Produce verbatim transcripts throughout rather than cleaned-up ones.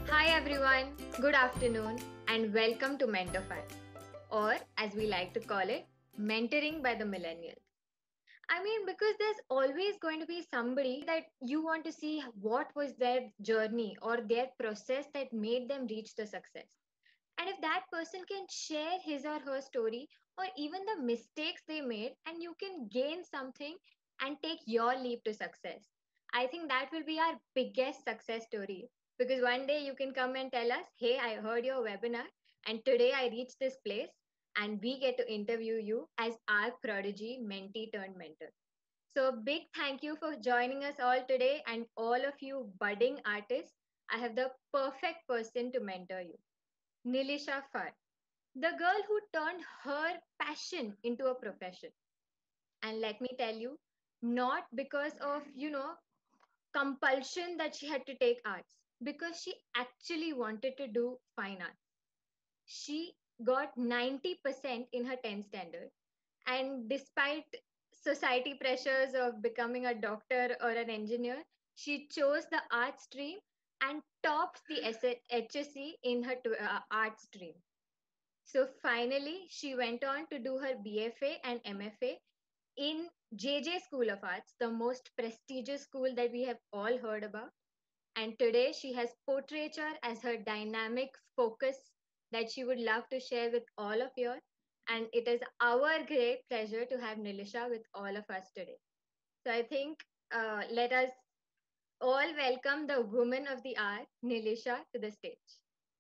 Hi everyone, good afternoon, and welcome to Mentorfy, or as we like to call it, mentoring by the millennials. I mean, because there's always going to be somebody that you want to see what was their journey or their process that made them reach the success. And if that person can share his or her story or even the mistakes they made, and you can gain something and take your leap to success, I think that will be our biggest success story. Because one day you can come and tell us, hey, I heard your webinar, and today I reached this place, and we get to interview you as our prodigy mentee turned mentor. So, big thank you for joining us all today, and all of you budding artists. I have the perfect person to mentor you. Nilisha Far, the girl who turned her passion into a profession. And let me tell you, not because of, you know, compulsion that she had to take arts, because she actually wanted to do fine arts. She got ninety percent in her tenth standard. And despite society pressures of becoming a doctor or an engineer, she chose the art stream and topped the H S C in her tw- uh, art stream. So finally, she went on to do her B F A and M F A in J J School of Arts, the most prestigious school that we have all heard about. And today she has portraiture as her dynamic focus that she would love to share with all of you. And it is our great pleasure to have Nilisha with all of us today. So I think uh, let us all welcome the woman of the hour, Nilisha, to the stage.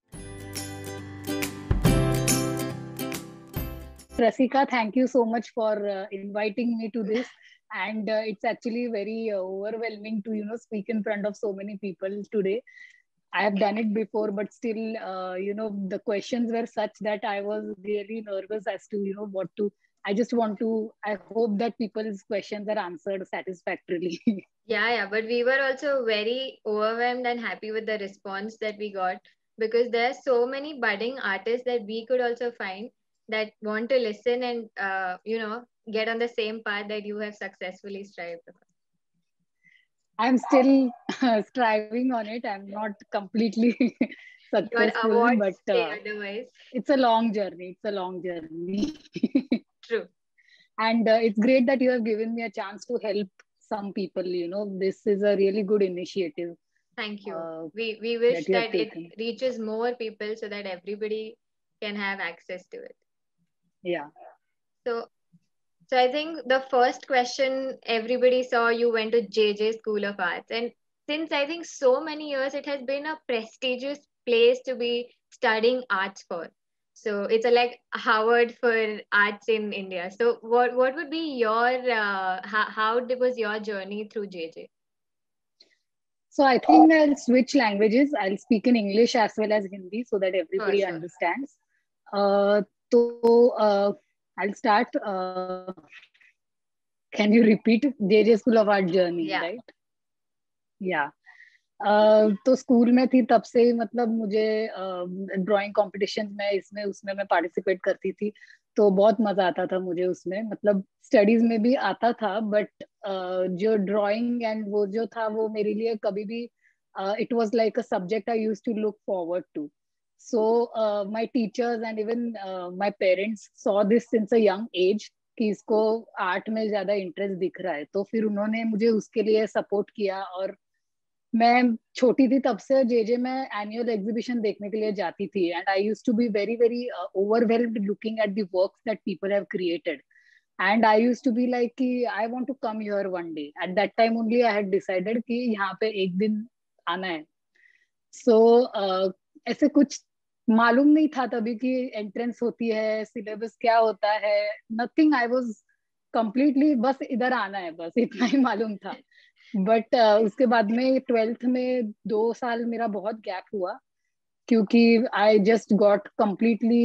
Rasika, thank you so much for uh, inviting me to this. And uh, it's actually very uh, overwhelming to, you know, speak in front of so many people today. I have done it before, but still, uh, you know, the questions were such that I was really nervous as to, you know, what to. I just want to. I hope that people's questions are answered satisfactorily. Yeah, yeah, but we were also very overwhelmed and happy with the response that we got because there are so many budding artists that we could also find that want to listen and uh, you know get on the same path that you have successfully strived for. I'm still uh, striving on it. I'm not completely Your successful, awards but say uh, otherwise. it's a long journey. It's a long journey. True. And uh, it's great that you have given me a chance to help some people. You know, this is a really good initiative Thank you. uh, We we that wish you have that it taken. reaches more people so that everybody can have access to it. Yeah. So So I think the first question everybody saw you went to J J School of Arts. And since I think so many years, it has been a prestigious place to be studying arts for. So it's a, like Harvard for arts in India. So what what would be your uh, how, how did- was your journey through J J? So I think I'll switch languages. I'll speak in English as well as Hindi so that For everybody sure. understands. Uh, so uh, I'll start. Uh, can you repeat J J School of Art journey, right? Yeah. Yeah. Uh, तो school में थी तब से ही मतलब मुझे drawing competition में इसमें उसमें मैं पार्टिसिपेट करती थी तो बहुत मजा आता था मुझे उसमें मतलब स्टडीज में भी आता था बट जो ड्राइंग एंड वो जो था वो मेरे लिए कभी भी it was like a subject I used to look forward to so my teachers and even my parents saw this since a young age कि इसको आर्ट में ज्यादा इंटरेस्ट दिख रहा है तो फिर उन्होंने मुझे उसके लिए सपोर्ट किया और मैं छोटी थी तब से जेजे में एनुअल एग्जीबिशन देखने के लिए जाती थी and I use to be very very overwhelmed looking at the works that people have created and I use to be like कि I want to come here one day at that time only I had decided कि यहाँ पे एक दिन आना है सो so, uh, ऐसे कुछ मालूम नहीं था तभी कि एंट्रेंस होती है सिलेबस क्या होता है नथिंग आई वाज कंप्लीटली बस इधर आना है बस इतना ही मालूम था बट uh, उसके बाद में ट्वेल्थ में दो साल मेरा बहुत गैप हुआ क्योंकि I just got completely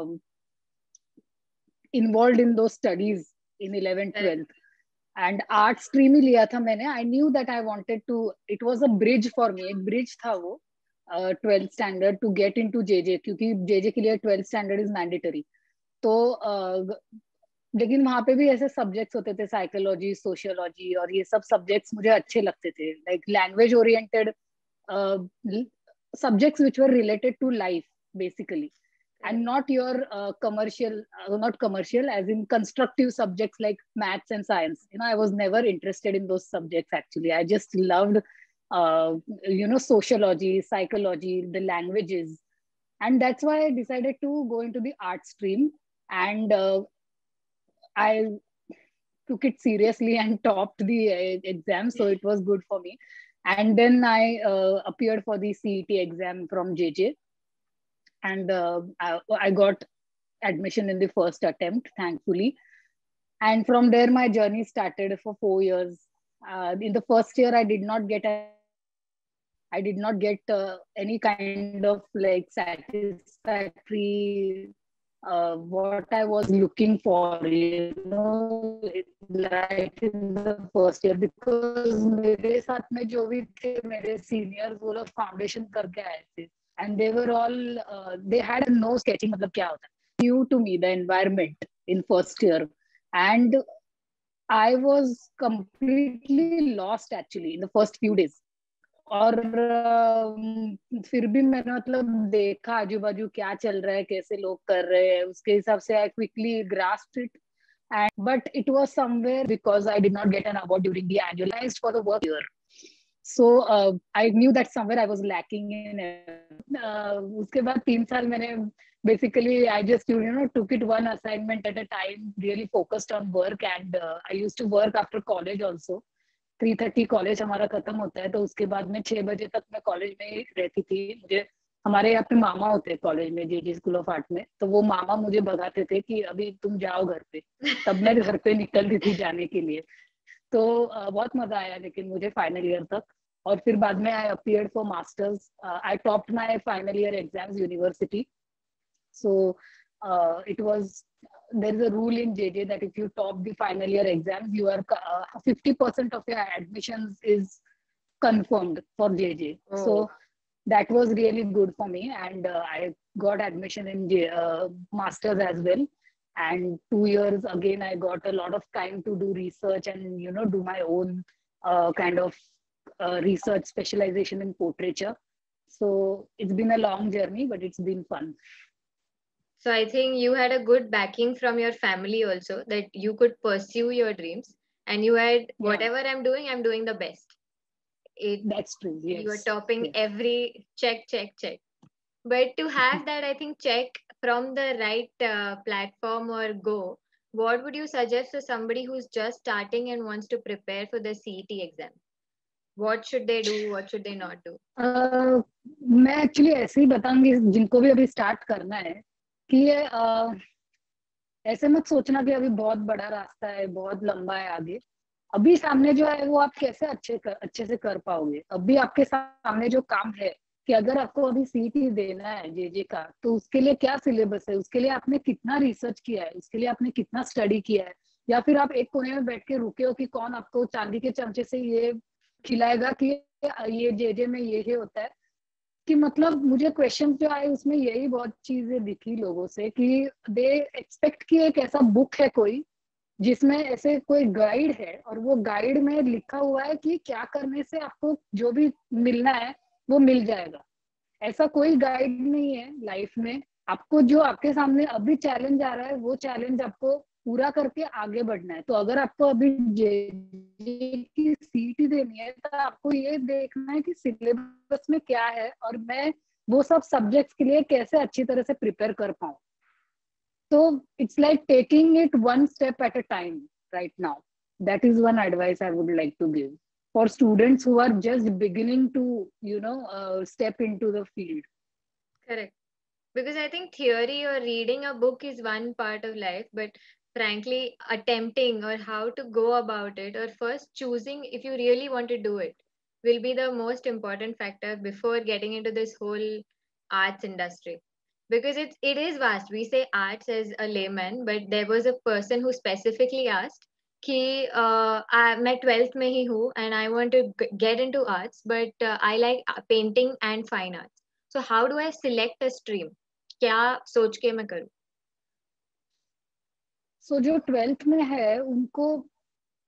involve इन दो studies in eleventh Correct. Twelfth and art stream ही लिया था मैंने I knew that I wanted to it was a bridge for me एक ब्रिज था वो twelfth standard to get into JJ क्योंकि जेजे के लिए ट्वेल्थ स्टैंडर्ड इज मैंडेटरी तो uh, लेकिन वहां पे भी ऐसे सब्जेक्ट्स होते थे साइकोलॉजी सोशियोलॉजी और ये सब सब्जेक्ट्स मुझे अच्छे लगते थे like language oriented subjects which were related to life basically, and not your uh, commercial uh, not commercial as in constructive subjects like maths and science. You know, I was never interested in those subjects actually. I just loved uh, you know sociology, psychology, the languages, and that's why I decided to go into the art stream. And uh, I took it seriously and topped the uh, exam, so it was good for me. And then I uh, appeared for the C E T exam from J J, and uh, I, I got admission in the first attempt, thankfully. And from there, my journey started for four years. Uh, in the first year, I did not get an admission. I did not get uh, any kind of like satisfactory uh, what I was looking for, you know, right in the first year, because मेरे साथ में जो भी थे मेरे seniors वो लोग foundation करके आए थे, and they were all uh, they had no sketching मतलब क्या होता है, new to me the environment in first year, and I was completely lost actually in the first few days. और अम, फिर भी मैंने मतलब देखा आजू बाजू क्या चल रहा है, कैसे लोग कर रहे हैं, उसके हिसाब से I quickly grasped it. And but it was somewhere because I did not get an award during the annualized for the work year. So uh, I knew that somewhere I was lacking in it. Uh, उसके बाद तीन साल मैंने basically I just you know took it one assignment at a time, really focused on work, and uh, I used to work after college also. Three thirty college हमारा खत्म होता है, तो उसके बाद में छह बजे तक मैं कॉलेज में ही रहती थी. मुझे हमारे यहाँ पे मामा होते हैं कॉलेज में, J J school of art में, तो वो मामा मुझे भगाते थे कि अभी तुम जाओ घर पे. तब मैं घर पे निकलती थी जाने के लिए. तो uh, बहुत मजा आया लेकिन मुझे फाइनल ईयर तक. और फिर बाद में I appeared for masters. I topped my final year exams university. So uh, it was there is a rule in J J that if you top the final year exams, you are uh, fifty percent of your admissions is confirmed for J J. Oh. So that was really good for me, and uh, I got admission in J, uh, masters as well. And two years again, I got a lot of time to do research and you know do my own uh, kind of uh, research specialization in portraiture. So it's been a long journey, but it's been fun. So I think you had a good backing from your family also, that you could pursue your dreams, and you had Yeah. whatever I'm doing, I'm doing the best. It, That's true. Yes. you are topping Yes. every check, check, check. But to have that, I think check from the right uh, platform or go, what would you suggest to somebody who's just starting and wants to prepare for the C E T exam? What should they do? What should they not do? Uh, मैं actually ऐसे ही बताऊंगी जिनको भी अभी start करना है कि ये uh, ऐसे मत सोचना कि अभी बहुत बड़ा रास्ता है, बहुत लंबा है आगे. अभी सामने जो है वो आप कैसे अच्छे कर, अच्छे से कर पाओगे. अभी आपके सामने जो काम है कि अगर आपको अभी सीईटी देना है जेजे का, तो उसके लिए क्या सिलेबस है, उसके लिए आपने कितना रिसर्च किया है, उसके लिए आपने कितना स्टडी किया है, या फिर आप एक कोने में बैठ के रुके हो कि कौन आपको चांदी के चमचे से ये खिलाएगा कि ये जेजे में ये ही होता है. कि मतलब मुझे क्वेश्चन जो आए उसमें यही बहुत चीजें दिखी लोगों से कि दे एक्सपेक्ट कि एक ऐसा बुक है कोई जिसमें ऐसे कोई गाइड है, और वो गाइड में लिखा हुआ है कि क्या करने से आपको जो भी मिलना है वो मिल जाएगा. ऐसा कोई गाइड नहीं है लाइफ में. आपको जो आपके सामने अभी चैलेंज आ रहा है वो चैलेंज आपको पूरा करके आगे बढ़ना है. तो अगर आपको अभी जेजे की सीईटी देनी है तो आपको ये देखना है कि सिलेबस में क्या है और मैं वो सब सब्जेक्ट्स के लिए कैसे अच्छी तरह से प्रिपेयर कर पाऊं. So it's like taking it one step at a time right now. That is one advice I would like to give for students who are just beginning to, you know, uh, step into the field. Correct. Because I think theory or reading a book is one part of life, but frankly, attempting or how to go about it, or first choosing if you really want to do it, will be the most important factor before getting into this whole arts industry. Because it's it is vast. We say arts as a layman, but there was a person who specifically asked कि uh, I, मैं twelfth में ही हूँ and I want to g- get into arts, but uh, I like uh, painting and fine arts. So how do I select a stream? क्या सोच के मैं करूँ? So जो ट्वेल्थ में है उनको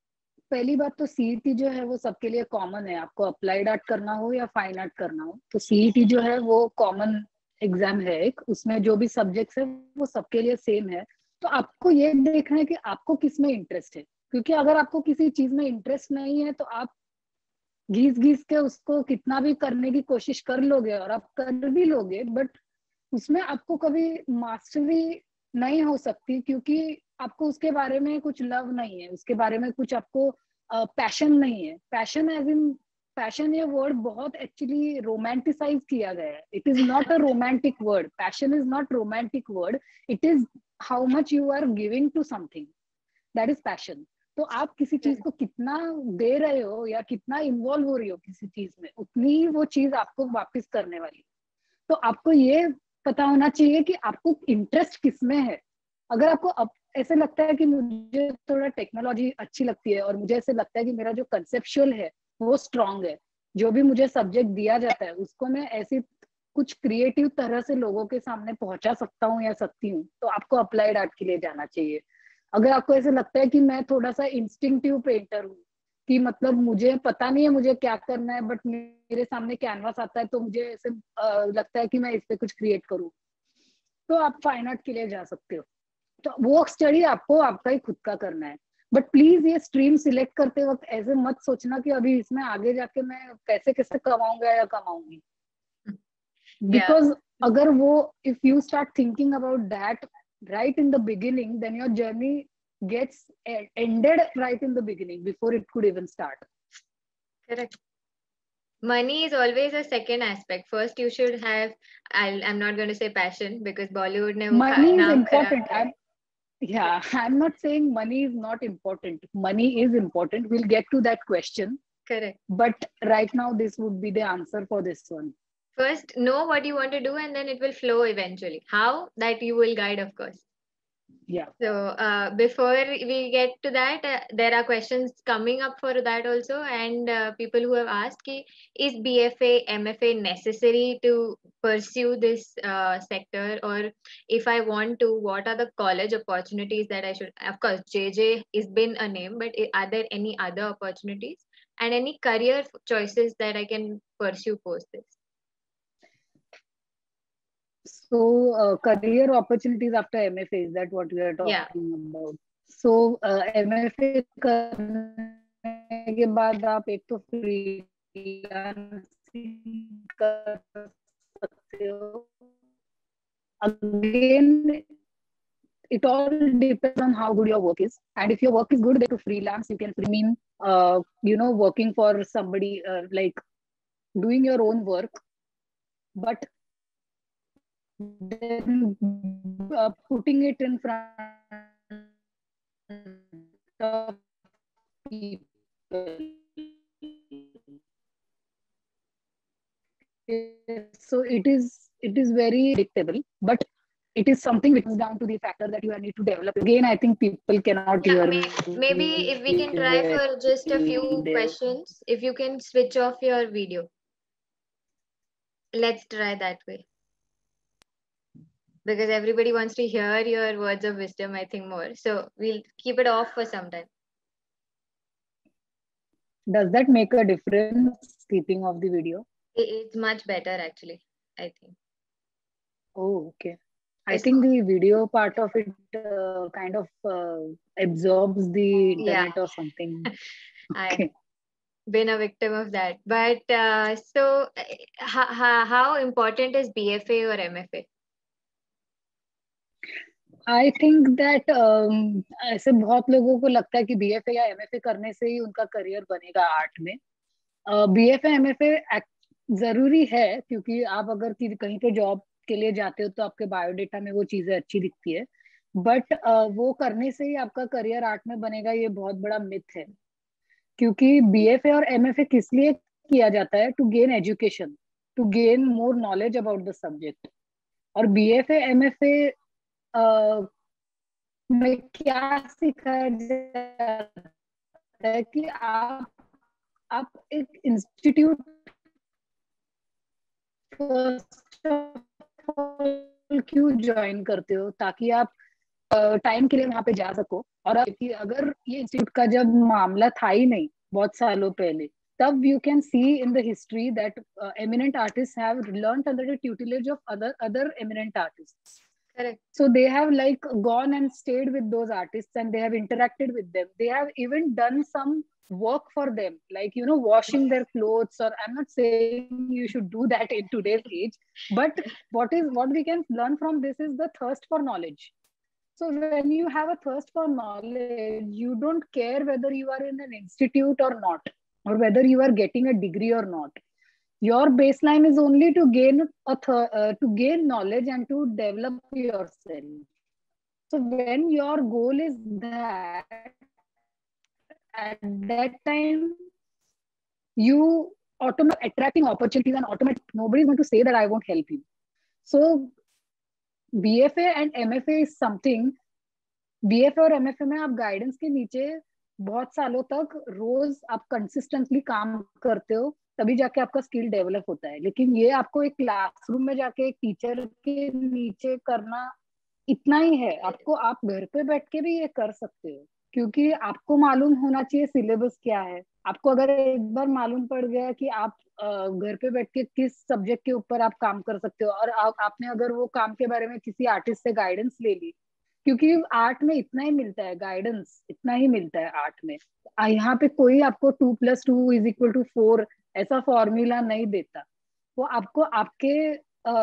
पहली बात तो सीईटी जो है वो सबके लिए कॉमन है, आपको अप्लाइड आर्ट करना हो या फाइन आर्ट करना हो, तो सीईटी जो है वो कॉमन एग्जाम है एक, उसमें जो भी सब्जेक्ट्स है वो सबके लिए सेम है। तो आपको ये देखना है कि आपको किस में इंटरेस्ट है, क्योंकि अगर आपको किसी चीज में इंटरेस्ट नहीं है तो आप घिस घिस के उसको कितना भी करने की कोशिश कर लोगे और आप कर भी लोगे, बट उसमें आपको कभी मास्टरी नहीं हो सकती, क्योंकि आपको उसके बारे में कुछ लव नहीं है, उसके बारे में कुछ आपको पैशन uh, नहीं है। पैशन एज इन पैशन ये वर्ड बहुत एक्चुअली रोमांटिसाइज किया गया है। It is not a romantic word, passion is not romantic word, it is how much you are giving to something, that is passion. तो आप किसी चीज को कितना दे रहे हो या कितना इन्वॉल्व हो रही हो किसी चीज में, उतनी ही वो चीज आपको वापस करने वाली। तो आपको ये पता होना चाहिए कि आपको इंटरेस्ट किसमें है। अगर आपको अब ऐसे लगता है कि मुझे थोड़ा टेक्नोलॉजी अच्छी लगती है और मुझे ऐसे लगता है कि मेरा जो कंसेप्चुअल है वो स्ट्रांग है, जो भी मुझे सब्जेक्ट दिया जाता है उसको मैं ऐसी कुछ क्रिएटिव तरह से लोगों के सामने पहुंचा सकता हूँ या सकती हूँ, तो आपको अप्लाइड आर्ट के लिए जाना चाहिए। अगर आपको ऐसे लगता है कि मैं थोड़ा सा इंस्टिंक्टिव पेंटर हूँ, कि मतलब मुझे पता नहीं है मुझे क्या करना है, बट मेरे सामने कैनवास आता है तो मुझे ऐसे लगता है कि मैं इस पे कुछ क्रिएट करूँ, तो आप फाइन आर्ट के लिए जा सकते हो। तो वो स्टडी आपको आपका ही खुद का करना है। बट प्लीज ये स्ट्रीम सिलेक्ट करते वक्त ऐसे मत सोचना कि अभी इसमें आगे जाके मैं कैसे कैसे कमाऊंगा या कमाऊंगी, Yeah. बिकॉज अगर वो if you start thinking about that right in the beginning, then your journey gets ended right in the beginning before it could even start. Correct. Money is always a second aspect. First, you should have. I'll, I'm not going to say passion because Bollywood ने वो Money is नाम खराब important. किया. I'm, yeah, I'm not saying money is not important. Money is important. We'll get to that question. Correct. But right now, this would be the answer for this one. First, know what you want to do, and then it will flow eventually. How? That you will guide, of course. Yeah. So uh, before we get to that, uh, there are questions coming up for that also, and uh, people who have asked, ki, is B F A, M F A necessary to pursue this uh, sector, or if I want to, what are the college opportunities that I should? Of course, J J is been a name, but are there any other opportunities and any career choices that I can pursue post this? So, uh, career opportunities after M F A, is that what we are talking Yeah. about? So, uh, M F A करने के बाद आप एक तो freelancing कर सकते हो. Again, it all depends on how good your work is, and if your work is good, then to freelance you can mean, uh, you know, working for somebody, uh, like doing your own work, but then uh, putting it in front of people. So it is it is very predictable, but it is something which comes down to the factor that you need to develop. Again, I think people cannot Yeah, hear may, maybe if we can try for just a few questions, if you can switch off your video. Let's try that way. Because everybody wants to hear your words of wisdom, I think, more. So we'll keep it off for some time. Does that make a difference, keeping off the video? It's much better, actually, I think. Oh, okay. I think the video part of it uh, kind of uh, absorbs the internet, yeah, or something. Okay. I've been a victim of that. But uh, so, how, how important is B F A or M F A? I think that um, ऐसे बहुत लोगों को लगता है कि B F A या M F A करने से ही उनका करियर बनेगा आर्ट में. uh, B F A, M F A जरूरी है, क्योंकि आप अगर कहीं पे जॉब के लिए जाते हो तो आपके बायोडेटा में वो चीजें अच्छी दिखती है, बट uh, वो करने से ही आपका करियर आर्ट में बनेगा, ये बहुत बड़ा मिथ है. क्योंकि B F A और M F A किस लिए किया जाता है? To gain education, to gain more knowledge about the subject. और B F A, M F A Uh, में क्या सिखाया जाता है कि आप आप एक इंस्टीट्यूट क्यों ज्वाइन करते हो, ताकि आप टाइम के लिए वहां पे जा सको। और अगर ये इंस्टीट्यूट का जब मामला था ही नहीं बहुत सालों पहले, तब you can see in the history that uh, eminent artists have learned under the tutelage of other other eminent artists. Correct. So they have like gone and stayed with those artists and they have interacted with them. They have even done some work for them, like, you know, washing their clothes. Or I'm not saying you should do that in today's age, but what is what we can learn from this is the thirst for knowledge. So when you have a thirst for knowledge, you don't care whether you are in an institute or not, or whether you are getting a degree or not. Your baseline is only to gain a th- uh, to gain knowledge and to develop yourself. So when your goal is that, at that time you automatically attracting opportunities, and automatically nobody is going to say that I won't help you. So B F A and M F A is something. B F A और M F A में आप guidance के नीचे बहुत सालों तक रोज आप consistently काम करते हो, तभी जाके आपका स्किल डेवलप होता है. लेकिन ये आपको एक क्लासरूम में जाके एक टीचर के नीचे करना इतना ही है. आपको आप घर पे बैठ के भी ये कर सकते हो, क्योंकि आपको मालूम होना चाहिए सिलेबस क्या है. आपको अगर एक बार मालूम पड़ गया कि आप घर पे बैठ के किस सब्जेक्ट के ऊपर आप काम कर सकते हो, और आप, आपने अगर वो काम के बारे में किसी आर्टिस्ट से गाइडेंस ले ली, क्योंकि आर्ट में इतना ही मिलता है, गाइडेंस इतना ही मिलता है आर्ट में. यहाँ पे कोई आपको two plus two is equal to four ऐसा फॉर्मूला नहीं देता. वो आपको आपके आ,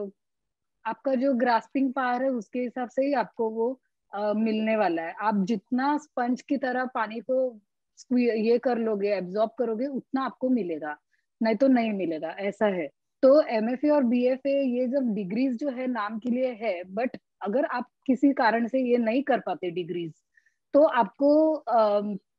आपका जो ग्रास्पिंग पावर है उसके हिसाब से ही आपको वो आ, मिलने वाला है. आप जितना स्पंज की तरह पानी को ये कर लोगे, एब्जॉर्ब करोगे, उतना आपको मिलेगा, नहीं तो नहीं मिलेगा. ऐसा है. तो एमएफए और बीएफए ये जब डिग्रीज जो है नाम के लिए है, बट अगर आप किसी कारण से ये नहीं कर पाते डिग्रीज, तो आपको आ,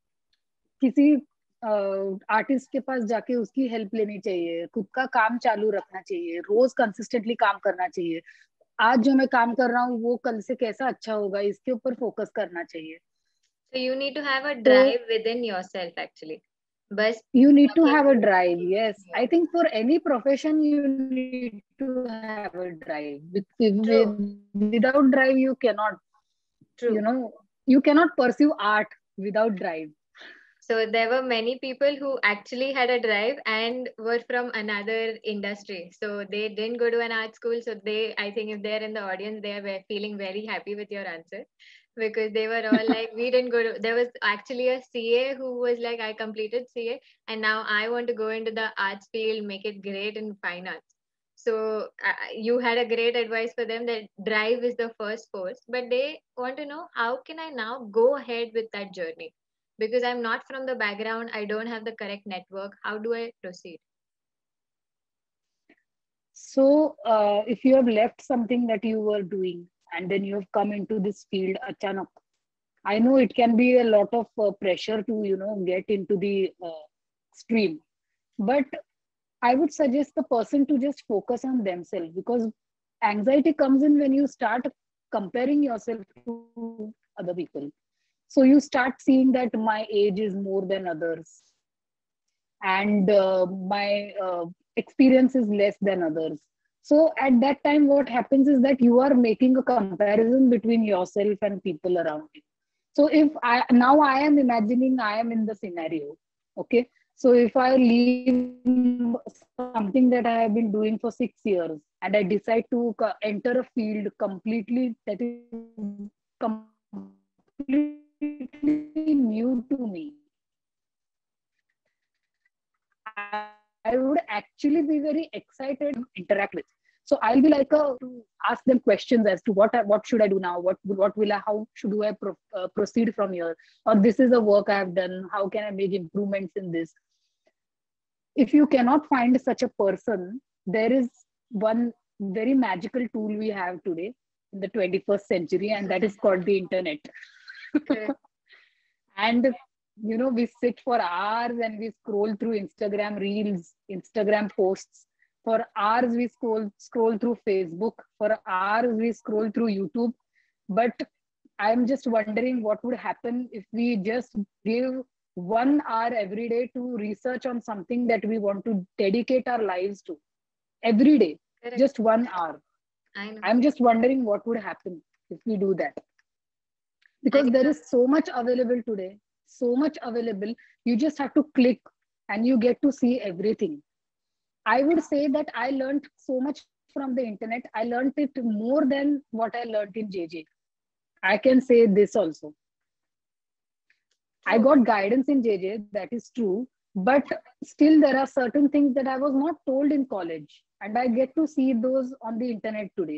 किसी आर्टिस्ट के पास जाके उसकी हेल्प लेनी चाहिए, खुद का काम चालू रखना चाहिए, रोज कंसिस्टेंटली काम करना चाहिए. आज जो मैं काम कर रहा हूँ वो कल से कैसा अच्छा होगा, इसके ऊपर फोकस करना चाहिए. So you need to have a drive so, within yourself actually. But you need to have a drive. Yes, I think for any profession you need to have a drive. With, with, without drive you cannot. True. You know, you cannot pursue art without drive. So there were many people who actually had a drive and were from another industry. So they didn't go to an art school. So they, I think if they're in the audience, they are feeling very happy with your answer, because they were all like, we didn't go to, there was actually a C A who was like, I completed C A and now I want to go into the arts field, make it great in fine arts. So uh, you had a great advice for them that drive is the first force, but they want to know, how can I now go ahead with that journey? Because I'm not from the background, I don't have the correct network. How do I proceed? So uh, if you have left something that you were doing and then you have come into this field achanak, I know it can be a lot of uh, pressure to, you know, get into the uh, stream, but I would suggest the person to just focus on themselves, because anxiety comes in when you start comparing yourself to other people. So you start seeing that my age is more than others, and uh, my uh, experience is less than others. So at that time, what happens is that you are making a comparison between yourself and people around you. So if I now I am imagining I am in the scenario, okay. So if I leave something that I have been doing for six years and I decide to enter a field completely that is completely new to me, I would actually be very excited to interact with. So I'll be like a, to ask them questions as to what I, what should I do now, what what will I, how should I pro, uh, proceed from here, or this is the work I have done, how can I make improvements in this. If you cannot find such a person, there is one very magical tool we have today in the twenty-first century, and that is called the internet. Okay. And you know, we sit for hours and we scroll through Instagram reels, Instagram posts. For hours we scroll scroll through Facebook. For hours we scroll through YouTube. But I'm just wondering what would happen if we just give one hour every day to research on something that we want to dedicate our lives to. Every day. Correct. Just one hour. I know. I'm just wondering what would happen if we do that. because there is so much available today, so much available. You just have to click and you get to see everything. I would say that I learned so much from the internet. I learned it more than what I learned in J J. I can say this also. I got guidance in J J, that is true. But still, there are certain things that I was not told in college, and I get to see those on the internet today.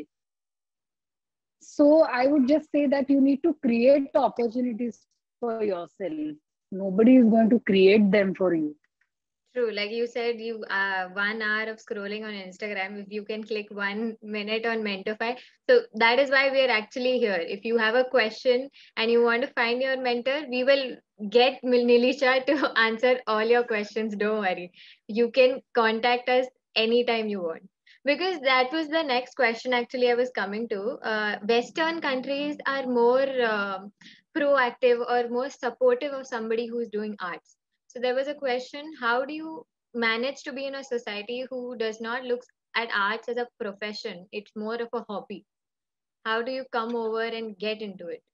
So I would just say that you need to create opportunities for yourself. Nobody is going to create them for you. True, like you said, you uh, one hour of scrolling on Instagram. If you can click one minute on Mentorfy, so that is why we are actually here. If you have a question and you want to find your mentor, we will get Nilisha to answer all your questions. Don't worry. You can contact us anytime you want. Because that was the next question actually I was coming to. Uh, Western countries are more uh, proactive or more supportive of somebody who's doing arts. So there was a question, how do you manage to be in a society who does not look at arts as a profession? It's more of a hobby. How do you come over and get into it?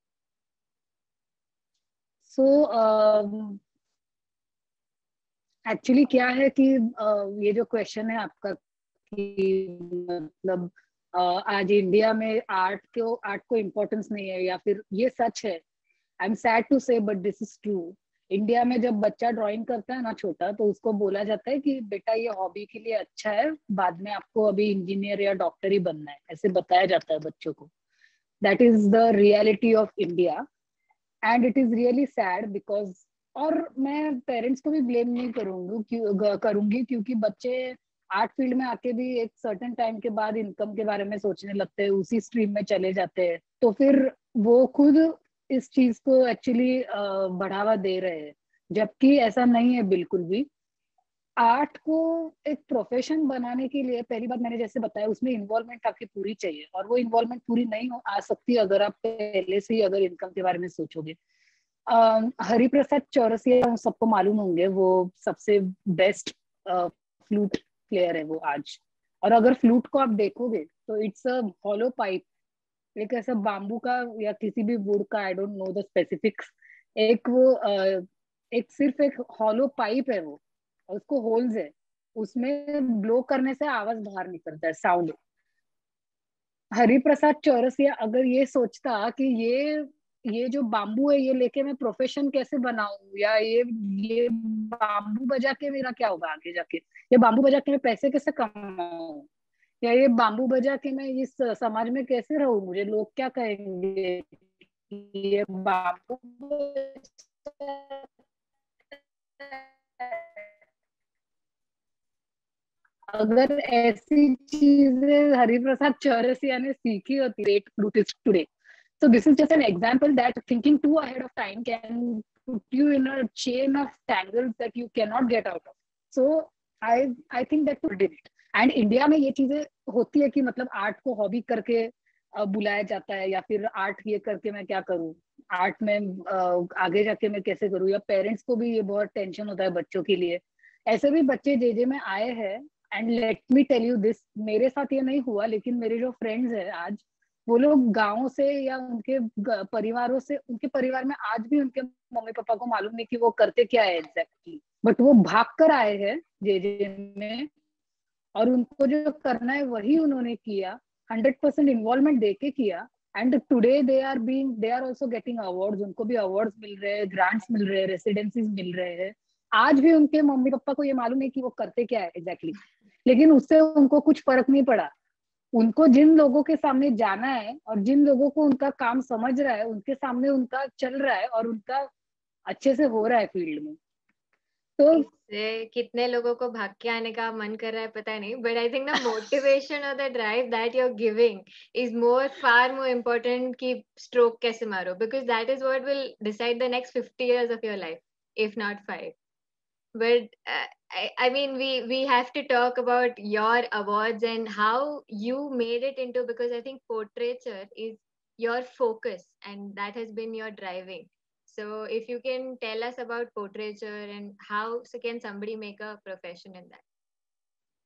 So um, actually क्या है कि uh, ये जो question है आपका कि मतलब uh, आज इंडिया में आर्ट को आर्ट को इम्पोर्टेंस नहीं है या फिर ये सच है. I am sad to say but this is true. India में जब बच्चा ड्राइंग करता है ना छोटा, तो उसको बोला जाता है कि बेटा ये हॉबी के लिए अच्छा है, बाद में आपको अभी इंजीनियर या डॉक्टर ही बनना है, ऐसे बताया जाता है बच्चों को. That is the reality of India and it is really sad because, और मैं पेरेंट्स को भी ब्लेम नहीं करूंगी क्यों करूंगी क्योंकि बच्चे आर्ट फील्ड में आके भी एक सर्टेन टाइम के बाद इनकम के बारे में सोचने लगते हैं, उसी स्ट्रीम में चले जाते हैं, तो फिर वो खुद इस चीज को एक्चुअली बढ़ावा दे रहे हैं, जबकि ऐसा नहीं है बिल्कुल भी. आर्ट को एक प्रोफेशन बनाने के लिए पहली बात मैंने जैसे बताया, उसमें इन्वॉल्वमेंट आपकी पूरी चाहिए, और वो इन्वॉल्वमेंट पूरी नहीं हो आ सकती अगर आप पहले से ही अगर इनकम के बारे में सोचोगे. हरिप्रसाद चौरसिया सबको मालूम होंगे, वो सबसे बेस्ट फ्लूट प्लेयर है वो आज. और अगर फ्लूट को आप देखोगे तो इट्स अ हॉलो पाइप, एक ऐसा बाम्बू का या किसी भी वुड का, I don't know the specifics, एक वो uh, एक सिर्फ एक हॉलो पाइप है वो, और उसको होल्स है, उसमें ब्लो करने से आवाज बाहर निकलता है, साउंड. हरिप्रसाद चौरसिया अगर ये सोचता कि ये ये जो बाम्बू है ये लेके मैं प्रोफेशन कैसे बनाऊं, या ये ये बाम्बू बजा के मेरा क्या होगा आगे जाके, ये बाम्बू बजा के मैं पैसे कैसे कमाऊं, या ये बाम्बू बजा के मैं इस समाज में कैसे रहूं, मुझे लोग क्या कहेंगे, ये बाम्बू अगर ऐसी चीजें हरिप्रसाद चौरसिया ने सीखी होती great flutist today. So this is just an example that thinking too ahead of time can put you in a chain of tangles that you cannot get out of. So I I think that you did it. And India में ये चीजें होती है कि मतलब art को hobby करके बुलाया जाता है, या फिर आर्ट ये करके मैं क्या करूँ, आर्ट में आगे जाके मैं कैसे करूँ, या पेरेंट्स को भी ये बहुत टेंशन होता है बच्चों के लिए. ऐसे भी बच्चे जे जे में आए हैं, and let me tell you this, मेरे साथ ये नहीं हुआ लेकिन मेरे जो फ्रेंड्स हैं आज, वो लोग गाँव से या उनके परिवारों से, उनके परिवार में आज भी उनके मम्मी पापा को मालूम नहीं कि वो करते क्या है एग्जैक्टली, बट वो भाग कर आए हैं जे जे में, और उनको जो करना है वही उन्होंने किया, हंड्रेड परसेंट इन्वॉल्वमेंट देके किया. And today they are being they are also getting awards, उनको भी अवार्ड्स मिल रहे हैं, ग्रांट्स मिल रहे हैं, रेसिडेंसीज मिल रहे हैं. आज भी उनके मम्मी पापा को ये मालूम है कि वो करते क्या है एग्जैक्टली exactly. लेकिन उससे उनको कुछ फर्क नहीं पड़ा. उनको जिन लोगों के सामने जाना है और जिन लोगों को उनका काम समझ रहा है, उनके सामने उनका चल रहा है और उनका अच्छे से हो रहा है फील्ड में. तो इससे कितने लोगों को भाग के आने का मन कर रहा है पता नहीं, but I think the motivation और the drive that you are giving is more far more important कि स्ट्रोक कैसे मारो, because that is what will decide the next fifty years of your life, if not five. But uh, I, I mean, we we have to talk about your awards and how you made it into, because I think portraiture is your focus and that has been your driving. So if you can tell us about portraiture and how so can somebody make a profession in that?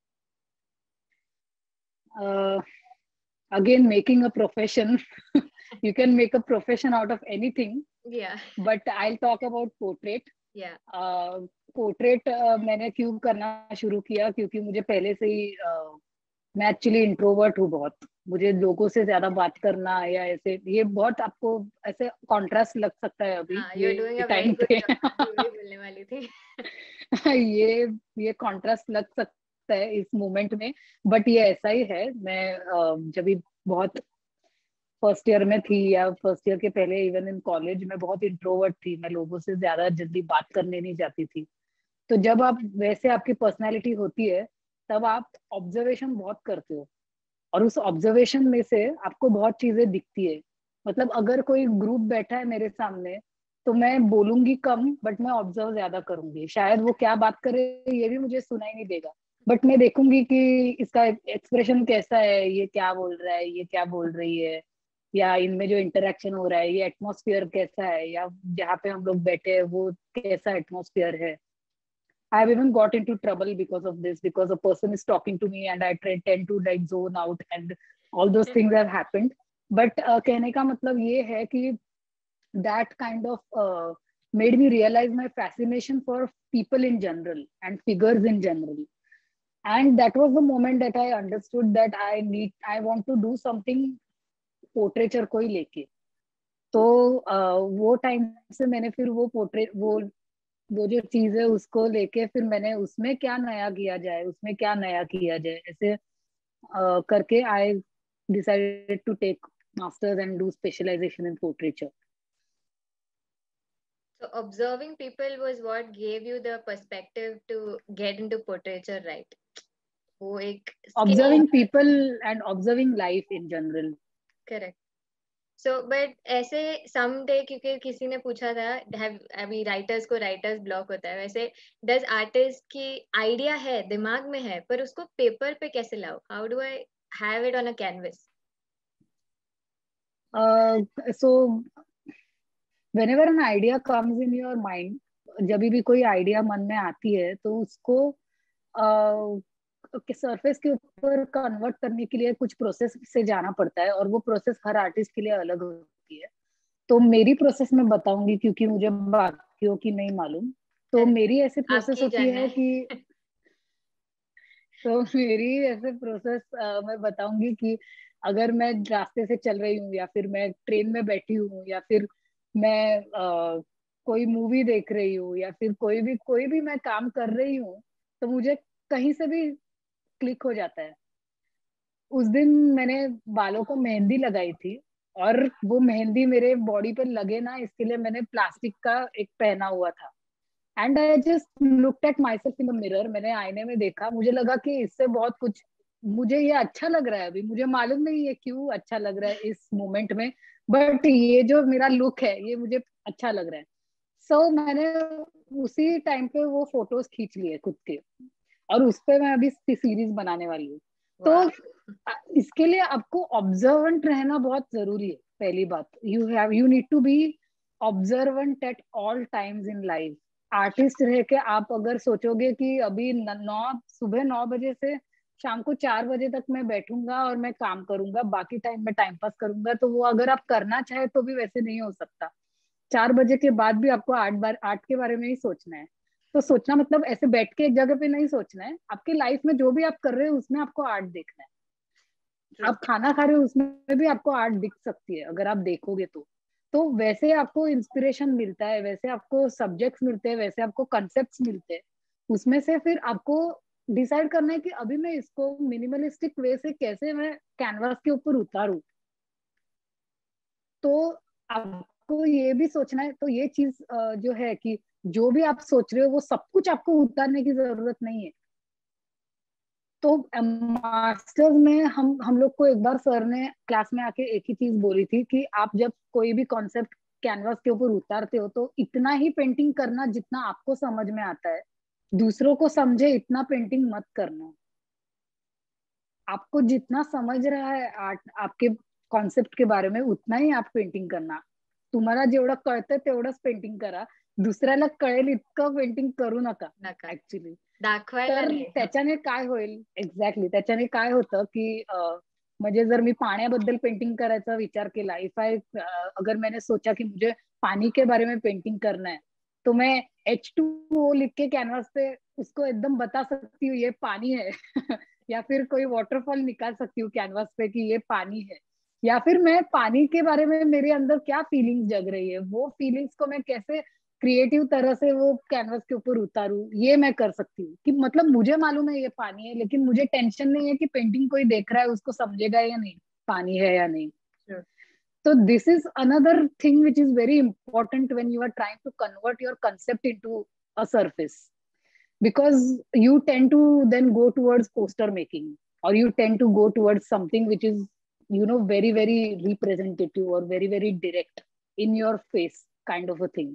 Uh, again, making a profession. You can make a profession out of anything. Yeah. But I'll talk about portrait. Yeah. Portrait uh, uh, मैंने क्यों करना शुरू किया, क्योंकि मुझे पहले से ही uh, मैं एक्चुअली इंट्रोवर्ट हूँ बहुत. मुझे लोगों से ज्यादा बात करना या ऐसे, ये बहुत आपको ऐसे कॉन्ट्रास्ट लग सकता है अभी हाँ, you're doing ये a very टाइम good पे. job. मैं वही बोलने वाली थी. ये ये कॉन्ट्रास्ट लग सकता है इस मोमेंट में, बट ये ऐसा ही है. मैं uh, जब भी बहुत फर्स्ट ईयर में थी या फर्स्ट ईयर के पहले इवन इन कॉलेज में बहुत इंट्रोवर्ट थी. मैं लोगों से ज्यादा जल्दी बात करने नहीं जाती थी. तो जब आप वैसे आपकी पर्सनालिटी होती है तब आप ऑब्जर्वेशन बहुत करते हो, और उस ऑब्जर्वेशन में से आपको बहुत चीजें दिखती है. मतलब अगर कोई ग्रुप बैठा है मेरे सामने तो मैं बोलूंगी कम, बट मैं ऑब्जर्व ज्यादा करूंगी. शायद वो क्या बात करे ये भी मुझे सुनाई नहीं देगा, बट मैं देखूंगी कि इसका एक्सप्रेशन कैसा है, ये क्या बोल रहा है, ये क्या बोल रही है, या इनमें जो इंटरेक्शन हो रहा है, ये एटमॉस्फेयर कैसा है, या जहाँ पे हम लोग बैठे हैं वो कैसा एटमॉस्फेयर है. I have even got into trouble because of this, because a person is talking to me and I try- tend to like zone out and all those things have happened. But uh, कहने का मतलब ये है कि that kind of uh, made me realize my fascination for people in general and figures in general. And that was the moment that I understood that I need, I want to do something portraiture को ही लेके. तो uh, वो time से मैंने फिर वो portrait वो वो जो चीज है उसको लेके फिर मैंने उसमें क्या नया किया जाए, उसमें क्या नया किया जाए, ऐसे uh, करके I decided to take masters and do specialisation in portraiture. So observing people was what gave you the perspective to get into portraiture, right? वो एक observing people and observing life in general. Correct. So but ऐसे someday, क्योंकि किसी ने पूछा था have अभी writers को राइटर्स ब्लॉक होता है, वैसे does आर्टिस्ट की आइडिया है, दिमाग में है, पर उसको पेपर पे कैसे लाओ? How do I have it on a canvas? Uh, so whenever an idea comes in your mind, जब भी कोई आइडिया मन में आती है तो उसको सरफेस uh, के ऊपर कन्वर्ट करने के लिए कुछ प्रोसेस से जाना पड़ता है, और वो प्रोसेस हर आर्टिस्ट के लिए अलग होती है. तो मेरी प्रोसेस मैं बताऊंगी क्योंकि मुझे बाकियों की नहीं मालूम. तो मेरी ऐसी प्रोसेस होती है कि तो मेरी ऐसे प्रोसेस uh, मैं बताऊंगी कि अगर मैं रास्ते से चल रही हूँ, या फिर मैं ट्रेन में बैठी हूँ, या फिर मैं uh, कोई मूवी देख रही हूँ, या फिर कोई भी कोई भी मैं काम कर रही हूँ, तो मुझे कहीं से भी क्लिक हो जाता है. उस दिन मैंने बालों को मेहंदी लगाई थी, और वो मेहंदी मेरे बॉडी पे लगे ना, इसके लिए मैंने प्लास्टिक का एक पहना हुआ था. And I just looked at myself in the mirror. मैंने आईने में देखा, मुझे लगा कि इससे बहुत कुछ, मुझे ये अच्छा लग रहा है. अभी मुझे मालूम नहीं है क्यों अच्छा लग रहा है इस मोमेंट में, बट ये जो मेरा लुक है ये मुझे अच्छा लग रहा है. सो so, मैंने उसी टाइम पे वो फोटोज खींच लिए खुद के, और उस पे मैं अभी सीरीज बनाने वाली हूँ. तो इसके लिए आपको ऑब्जर्वेंट रहना बहुत जरूरी है. पहली बात, you have you need to be observant at all times in life. Artist रह के आप अगर सोचोगे कि अभी नौ सुबह नौ बजे से शाम को चार बजे तक मैं बैठूंगा और मैं काम करूंगा, बाकी टाइम में टाइम पास करूंगा, तो वो अगर आप करना चाहे तो भी वैसे नहीं हो सकता. चार बजे के बाद भी आपको आठ बार आठ के बारे में ही सोचना है. तो सोचना मतलब ऐसे बैठ के एक जगह पे नहीं सोचना है. आपके लाइफ में जो भी आप कर रहे हो उसमें आपको आर्ट देखना है. आप खाना खा रहे हो उसमें भी आपको आर्ट दिख सकती है अगर आप देखोगे तो. तो वैसे आपको इंस्पिरेशन मिलता है, वैसे आपको सब्जेक्ट्स मिलते हैं, वैसे आपको कंसेप्ट्स मिलते हैं. उसमें से फिर आपको डिसाइड करना है कि अभी मैं इसको मिनिमलिस्टिक वे से कैसे मैं कैनवास के ऊपर उतारूं. तो आपको ये भी सोचना है. तो ये चीज जो है कि जो भी आप सोच रहे हो वो सब कुछ आपको उतारने की जरूरत नहीं है. तो मास्टर्स में हम हम लोग को एक बार सर ने क्लास में आके एक ही चीज बोली थी कि आप जब कोई भी कॉन्सेप्ट कैनवास के ऊपर उतारते हो तो इतना ही पेंटिंग करना जितना आपको समझ में आता है. दूसरों को समझे इतना पेंटिंग मत करना. आपको जितना समझ रहा है आर्ट आपके कॉन्सेप्ट के बारे में उतना ही आप पेंटिंग करना. तुम्हाला जेवढं कळतं तेवढंच पेंटिंग करा. दुसऱ्याला कळेल इतकं पेंटिंग करू नका ऍक्च्युली. दाखवायला तर नाही. त्याच्याने काय होईल, एक्झॅक्टली त्याच्याने काय होतं की म्हणजे जर मी पाण्याबद्दल पेंटिंग करायचा विचार केला, इफ आय अगर मैंने सोचा कि मुझे पानी के बारे में पेंटिंग करना है, तो मैं एच टू ओ लिख के कैनवास पे उसको एकदम बता सकती हूँ ये पानी है या फिर कोई वाटरफॉल निकाल सकती हूँ कैनवास पे कि ये पानी है। या फिर मैं पानी के बारे में मेरे अंदर क्या फीलिंग्स जग रही है, वो फीलिंग्स को मैं कैसे क्रिएटिव तरह से वो कैनवस के ऊपर उतारू, ये मैं कर सकती हूँ। कि मतलब मुझे मालूम है ये पानी है, लेकिन मुझे टेंशन नहीं है कि पेंटिंग कोई देख रहा है उसको समझेगा या नहीं पानी है या नहीं। Sure. So this is another thing which is very important when you are trying to convert your concept into a surface, because you tend to then go towards poster making, or you tend to go towards something which is, you know, very very representative or very very direct in your face kind of a thing.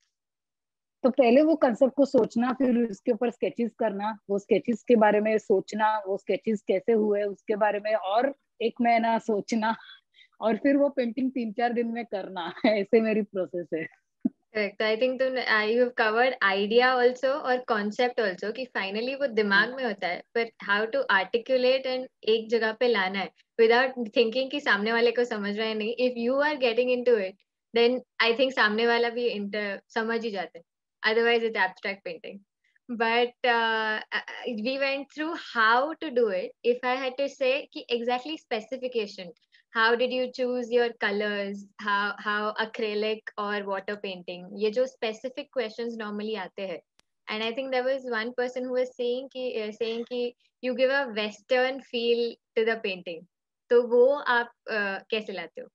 तो पहले वो concept को सोचना, फिर उसके ऊपर sketches करना, वो स्केचेस के बारे में सोचना, वो स्केचेस कैसे हुए उसके बारे में और एक महीना सोचना, और फिर वो पेंटिंग तीन चार दिन में करना ऐसे मेरी प्रोसेस है। Correct. I think तुम you have covered idea also और concept also कि finally वो दिमाग में होता है, but how to articulate and एक जगह पे लाना है without thinking कि सामने वाले को समझ रहा है नहीं. If you are getting into it, then I think सामने वाला भी inter समझ ही जाते हैं. Otherwise it's abstract painting. But uh, we went through how to do it. If I had to say कि exactly specification, how did you choose your colors, how how acrylic or water painting, ये जो specific questions normally आते हैं. And I think there was one person who was saying कि uh, saying कि you give a western feel to the painting. तो वो आप uh, कैसे लाते हो?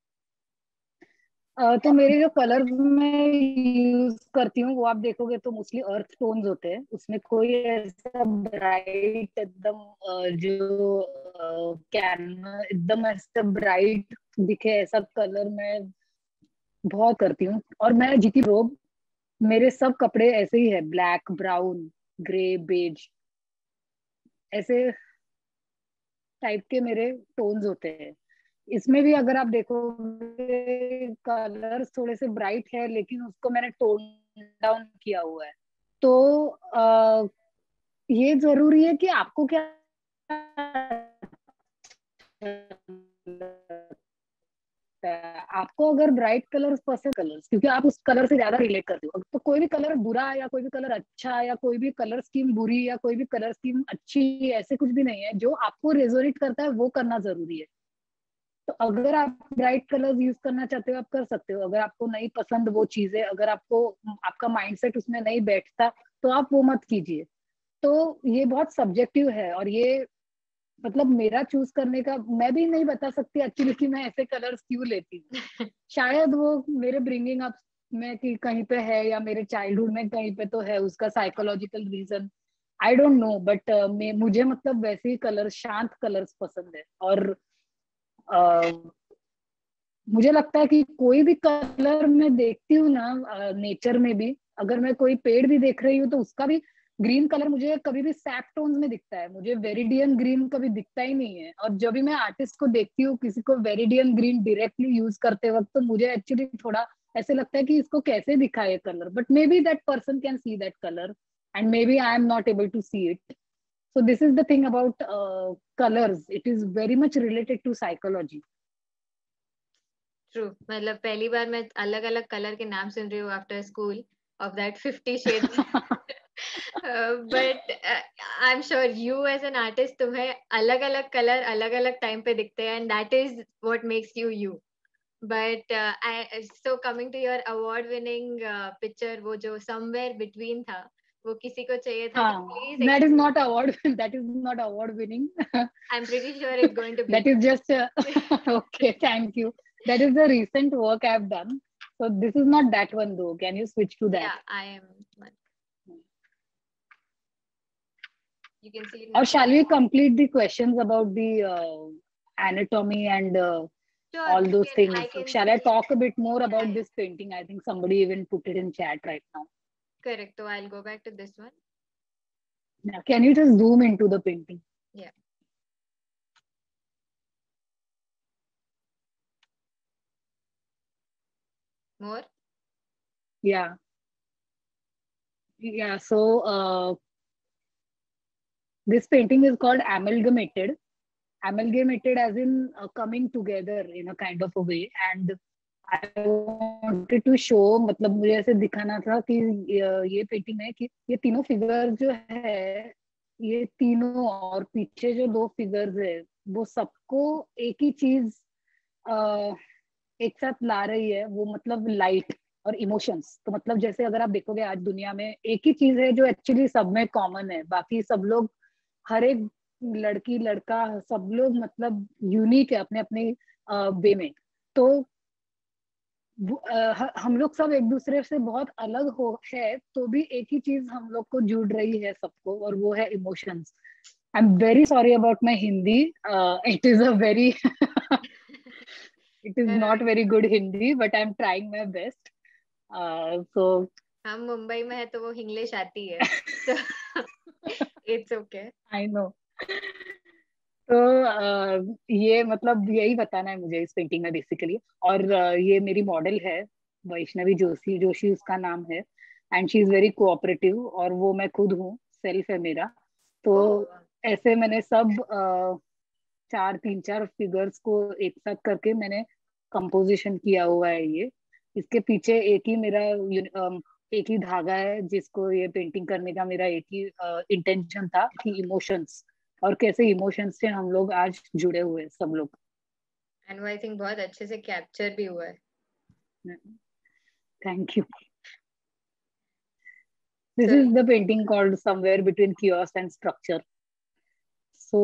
Uh, तो मेरे जो कलर मैं यूज करती हूँ वो आप देखोगे तो मोस्टली अर्थ टोन्स होते हैं, उसमें कोई ऐसा ब्राइट एकदम uh, जो कैन uh, एकदम ऐसा ब्राइट दिखे ऐसा कलर मैं बहुत करती हूँ। और मैं जीती रोब, मेरे सब कपड़े ऐसे ही है, ब्लैक ब्राउन ग्रे बेज ऐसे टाइप के मेरे टोन्स होते हैं। इसमें भी अगर आप देखोगे कलर्स थोड़े से ब्राइट है, लेकिन उसको मैंने टोन डाउन किया हुआ है। तो आ, ये जरूरी है कि आपको क्या आपको अगर ब्राइट कलर्स पसंद, कलर्स क्योंकि आप उस कलर से ज्यादा रिलेट करते हो। तो कोई भी कलर बुरा या कोई भी कलर अच्छा या कोई भी कलर स्कीम बुरी या कोई भी कलर स्कीम अच्छी, ऐसे कुछ भी नहीं है। जो आपको रेजोनेट करता है वो करना जरूरी है। तो अगर आप ब्राइट कलर्स यूज करना चाहते हो आप कर सकते हो, अगर आपको नहीं पसंद वो चीजें, अगर आपको आपका माइंडसेट उसमें नहीं बैठता तो आप वो मत कीजिए। तो ये बहुत सब्जेक्टिव है, और ये मतलब मेरा चूज करने का मैं भी नहीं बता सकती एक्चुअली कि मैं ऐसे कलर्स क्यों लेती हूँ। शायद वो मेरे ब्रिंगिंग अप में कि कहीं पे है, या मेरे चाइल्डहुड में कहीं पे तो है उसका psychological reason, I don't know. But मुझे मतलब वैसे ही कलर, शांत कलर्स पसंद है। और uh, मुझे लगता है कि कोई भी कलर मैं देखती हूँ ना नेचर में भी, अगर मैं कोई पेड़ भी देख रही हूँ तो उसका भी ग्रीन कलर मुझे कभी भी सैप टोन्स में दिखता है, मुझे वेरिडियन ग्रीन कभी दिखता ही नहीं है। और जब भी मैं आर्टिस्ट को देखती हूँ किसी को वेरिडियन ग्रीन डायरेक्टली यूज करते वक्त, तो मुझे एक्चुअली थोड़ा ऐसे लगता है कि इसको कैसे दिखा है colour, but maybe that person can see that colour and maybe I am not able to see it. So this is the thing about colours, it is very much related to psychology. True, मतलब पहली बार मैं अलग अलग colour के नाम सुन रही हूँ after school of that fifty shades. But I am sure you as an artist तुम्हें अलग अलग कलर अलग अलग टाइम पे दिखते हैं, and that is what makes you you. But uh, I, so coming to your award winning uh, picture, वो जो somewhere between था, वो किसी को चाहिए था तो हाँ, please that is explain. not award that is not award winning. I'm pretty sure it's going to be. That is just uh, okay, thank you. That is the recent work I've done. So this is not that one though. Can you switch to that? Yeah, I am one. You can see it Or now. shall we complete the questions about the uh, anatomy and uh, Sure, all you those can, things? I So can shall I see. talk a bit more Yeah, about yeah. this painting? I think somebody even put it in chat right now. Correct. So I'll go back to this one. Yeah. Can you just zoom into the painting? Yeah. More? Yeah. Yeah. So uh, this painting is called Amalgamated. amalgamated as in uh, coming together in a kind of a way. And I wanted to show, मतलब मुझे ऐसे दिखाना था कि ये painting में कि ये तीनों फिगर जो है, ये तीनों और पीछे जो दो फिगर्स है, वो सबको एक ही चीज आ, एक साथ ला रही है, वो मतलब लाइट और इमोशंस। तो मतलब जैसे अगर आप देखोगे आज दुनिया में एक ही चीज है जो एक्चुअली सब में कॉमन है, बाकी सब लोग, हर एक लड़की लड़का सब लोग मतलब यूनिक है अपने अपने वे में। तो uh, हम लोग सब एक दूसरे से बहुत अलग हो है, तो भी एक ही चीज हम लोग को जुड़ रही है सबको, और वो है emotions. I am very sorry about my Hindi, it is a very it is not very good Hindi, but I am trying my best. So हम मुंबई में है तो वो इंग्लिश आती है, तो इट्स ओके। I know. तो uh, ये मतलब यही बताना है मुझे इस पेंटिंग में बेसिकली। और uh, ये मेरी मॉडल है वैष्णवी जोशी, जोशी उसका नाम है, and she is very cooperative, और वो मैं खुद हूँ, सेल्फ है मेरा। तो ऐसे मैंने सब uh, चार तीन चार फिगर्स को एक साथ करके मैंने कंपोजिशन किया हुआ है ये। इसके पीछे एक ही मेरा uh, एक ही धागा है जिसको ये पेंटिंग करने का मेरा एक ही इंटेंशन था कि इमोशंस, और कैसे इमोशंस से हम लोग आज जुड़े हुए हैं सब लोग। एंड आई थिंक बहुत अच्छे से कैप्चर भी हुआ है। Thank you. This is the painting called somewhere between chaos and structure. So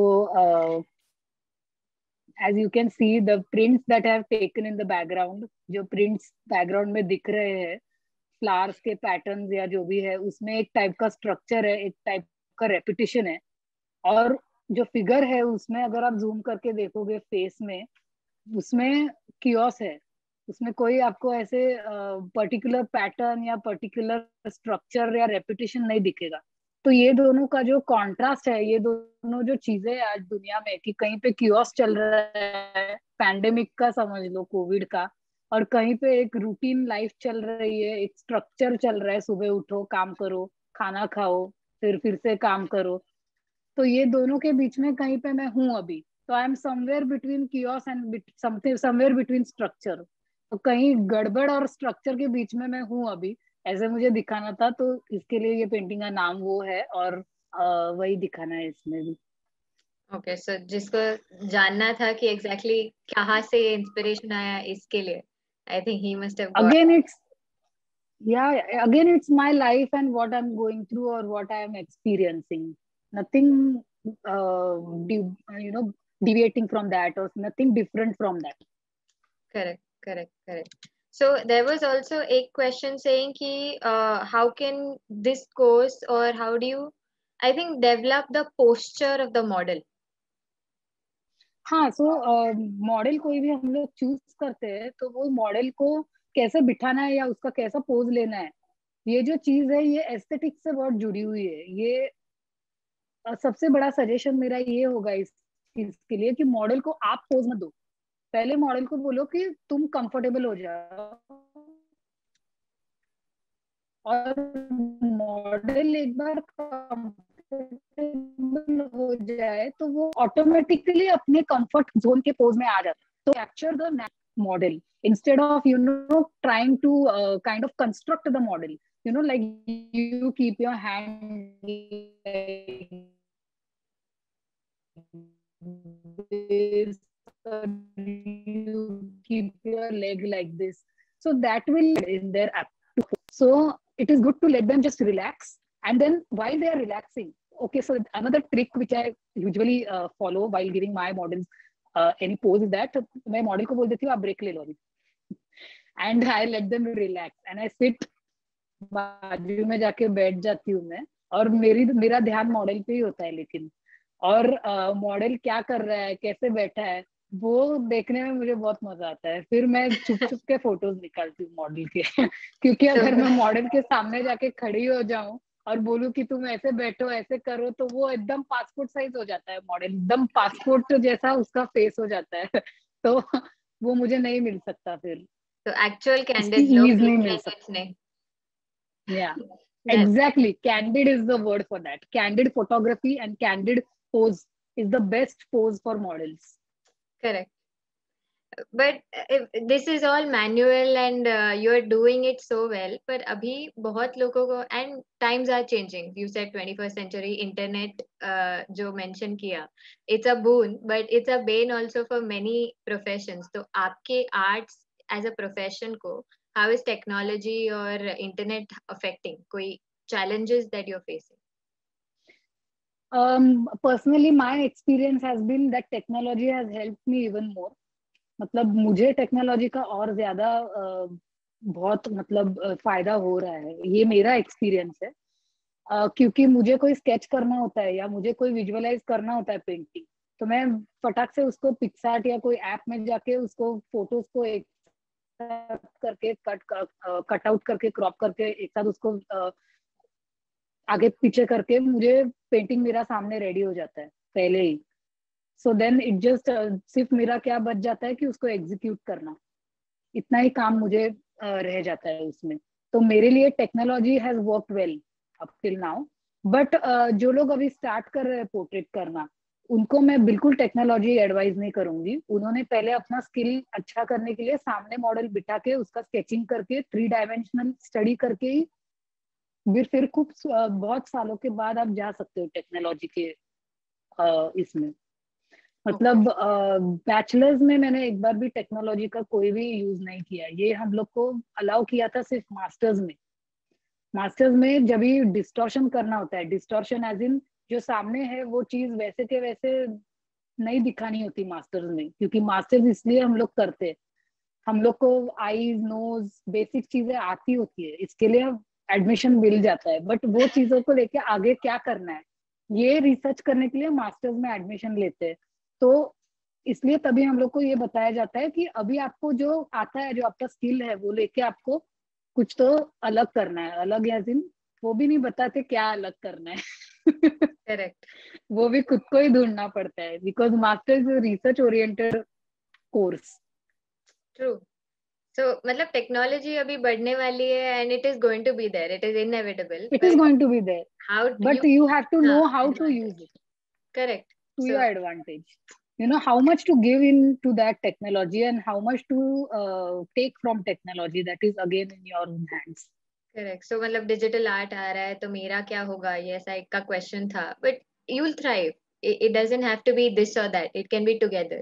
as you can see the prints that I have taken in the background, जो prints background में दिख रहे हैं फ्लावर्स के पैटर्न्स या जो भी है, उसमें एक टाइप का स्ट्रक्चर है, एक टाइप का रेपिटेशन है। और जो फिगर है उसमें अगर आप जूम करके देखोगे फेस में, उसमें कियोस है, उसमें कोई आपको ऐसे पर्टिकुलर पैटर्न या पर्टिकुलर स्ट्रक्चर या रेपिटेशन नहीं दिखेगा। तो ये दोनों का जो कॉन्ट्रास्ट है, ये दोनों जो चीजें है आज दुनिया में, कि कहीं पे कियोस चल रहा है पैंडेमिक का समझ लो, कोविड का, और कहीं पे एक रूटीन लाइफ चल रही है, एक स्ट्रक्चर चल रहा है, सुबह उठो काम करो खाना खाओ फिर फिर से काम करो। तो ये दोनों के बीच में कहीं पे मैं हूँ अभी। तो I am somewhere between chaos and something, somewhere between structure. तो कहीं गड़बड़ और स्ट्रक्चर के बीच में मैं हूँ अभी, ऐसे मुझे दिखाना था। तो इसके लिए ये पेंटिंग का नाम वो है, और uh, वही दिखाना है इसमें भी। ओके, सो जिसको जानना था कि एग्जैक्टली exactly कहाँ से इंस्पिरेशन आया इसके लिए, I think he must have got. Again it's yeah again it's my life and what I'm going through or what I am experiencing, nothing uh, de- you know deviating from that or nothing different from that. Correct, correct, correct. So there was also a question saying ki uh, how can this course, or how do you, I think, develop the posture of the model? हाँ, सो model कोई भी हम लोग choose करते हैं तो वो model को कैसे बिठाना है या उसका कैसा पोज लेना है, ये जो चीज है ये एस्थेटिक से बहुत जुड़ी हुई है। ये uh, सबसे बड़ा सजेशन मेरा ये होगा इस चीज के लिए कि मॉडल को आप पोज मत दो, पहले मॉडल को बोलो कि तुम कंफर्टेबल हो जाओ, और मॉडल एक बार कंफर्टेबल हो जाए तो वो ऑटोमेटिकली अपने कंफर्ट जोन के पोज में आ जाता है। तो capture the model instead of you know trying to uh, kind of construct the model, you know like you keep your hand like this, or you keep your leg like this, so that will in their app. So it is good to let them just relax, and then while they are relaxing, okay, so another trick which I usually uh, follow while giving my models uh, any pose is that मैं model को बोल देती हूँ आप break ले लो अभी, and I let them relax and I sit, बाजू में जाके बैठ जाती हूँ मैं, और मेरी मेरा ध्यान मॉडल पे ही होता है लेकिन, और मॉडल uh, क्या कर रहा है कैसे बैठा है वो देखने में मुझे बहुत मजा आता है। फिर मैं छुप छुप के फोटोज निकालती हूँ मॉडल के क्योंकि अगर मैं मॉडल के सामने जाके खड़ी हो जाऊं और बोलूं कि तुम ऐसे बैठो ऐसे करो, तो वो एकदम पासपोर्ट साइज हो जाता है मॉडल, एकदम पासपोर्ट जैसा उसका फेस हो जाता है तो वो मुझे नहीं मिल सकता फिर, तो एक्चुअल उसकी कैंडिड लोग ईज नहीं मिल कैंडिड्स सकती। नहीं। Yeah, exactly. Candid is the word for that. Candid photography and candid pose is the best pose for models. Correct. But if this is all manual and uh, you're doing it so well, but अभी बहुत लोगों को, and times are changing. You said twenty-first century internet uh, जो mention किया, it's a boon, but it's a bane also for many professions. तो आपके arts as a profession को, how is technology or internet affecting? कोई challenges that you're facing? Um, personally, my experience has been that technology has helped me even more. मतलब मुझे technology का और ज्यादा अ, बहुत मतलब अ, फायदा हो रहा है, ये मेरा एक्सपीरियंस है. अ, क्योंकि मुझे कोई स्केच करना होता है या मुझे कोई विजुअलाइज करना होता है पेंटिंग, तो मैं फटाक से उसको पिक्सार्ट या कोई ऐप में जाके उसको फोटोज को एक साथ करके कट कट आउट करके क्रॉप करके एक साथ उसको अ, आगे पीछे करके मुझे पेंटिंग मेरा सामने रेडी हो जाता है पहले ही. सो देन इट जस्ट सिर्फ मेरा क्या बच जाता है कि उसको एग्जीक्यूट करना, इतना ही काम मुझे uh, रह जाता है उसमें. तो मेरे लिए technology has work well up till now. But जो लोग अभी स्टार्ट कर रहे हैं पोर्ट्रेट करना, उनको मैं बिल्कुल टेक्नोलॉजी एडवाइज नहीं करूंगी. उन्होंने पहले अपना स्किल अच्छा करने के लिए सामने मॉडल बिठा के उसका स्केचिंग करके थ्री डायमेंशनल स्टडी करके ही फिर फिर खूब uh, बहुत सालों के बाद आप जा सकते हो टेक्नोलॉजी के uh, इसमें. मतलब बैचलर्स uh, में मैंने एक बार भी टेक्नोलॉजी का कोई भी यूज नहीं किया. ये हम लोग को अलाउ किया था सिर्फ मास्टर्स में. मास्टर्स में जब भी डिस्टॉर्शन करना होता है, डिस्टॉर्शन एज इन जो सामने है वो चीज वैसे के वैसे नहीं दिखानी होती मास्टर्स में, क्योंकि मास्टर्स इसलिए हम लोग करते हैं, हम लोग को आईज नोज बेसिक चीजें आती होती है, इसके लिए एडमिशन मिल जाता है. बट वो चीजों को लेके आगे क्या करना है ये रिसर्च करने के लिए मास्टर्स में एडमिशन लेते हैं. तो इसलिए तभी हम लोग को ये बताया जाता है कि अभी आपको जो आता है, जो आपका स्किल है, वो लेके आपको कुछ तो अलग करना है. अलग एज इन वो भी नहीं बताते क्या अलग करना है. करेक्ट. वो भी खुद को ही ढूंढना पड़ता है, because masters is research oriented course. True. So, मतलब टेक्नोलॉजी अभी बढ़ने वाली है and it is going to be there. It is inevitable. It is going to be there. How But you, you have to know हाँ, how to advantage. use it. Correct. To So, your advantage. You know how much to give into that technology and how much to uh, take from technology. That is again in your own hands. correct. So, मतलब digital art आ रहा है तो मेरा क्या होगा, ये ऐसा एक का क्वेश्चन था. But you'll thrive. It, it doesn't have to be this or that. It can be together.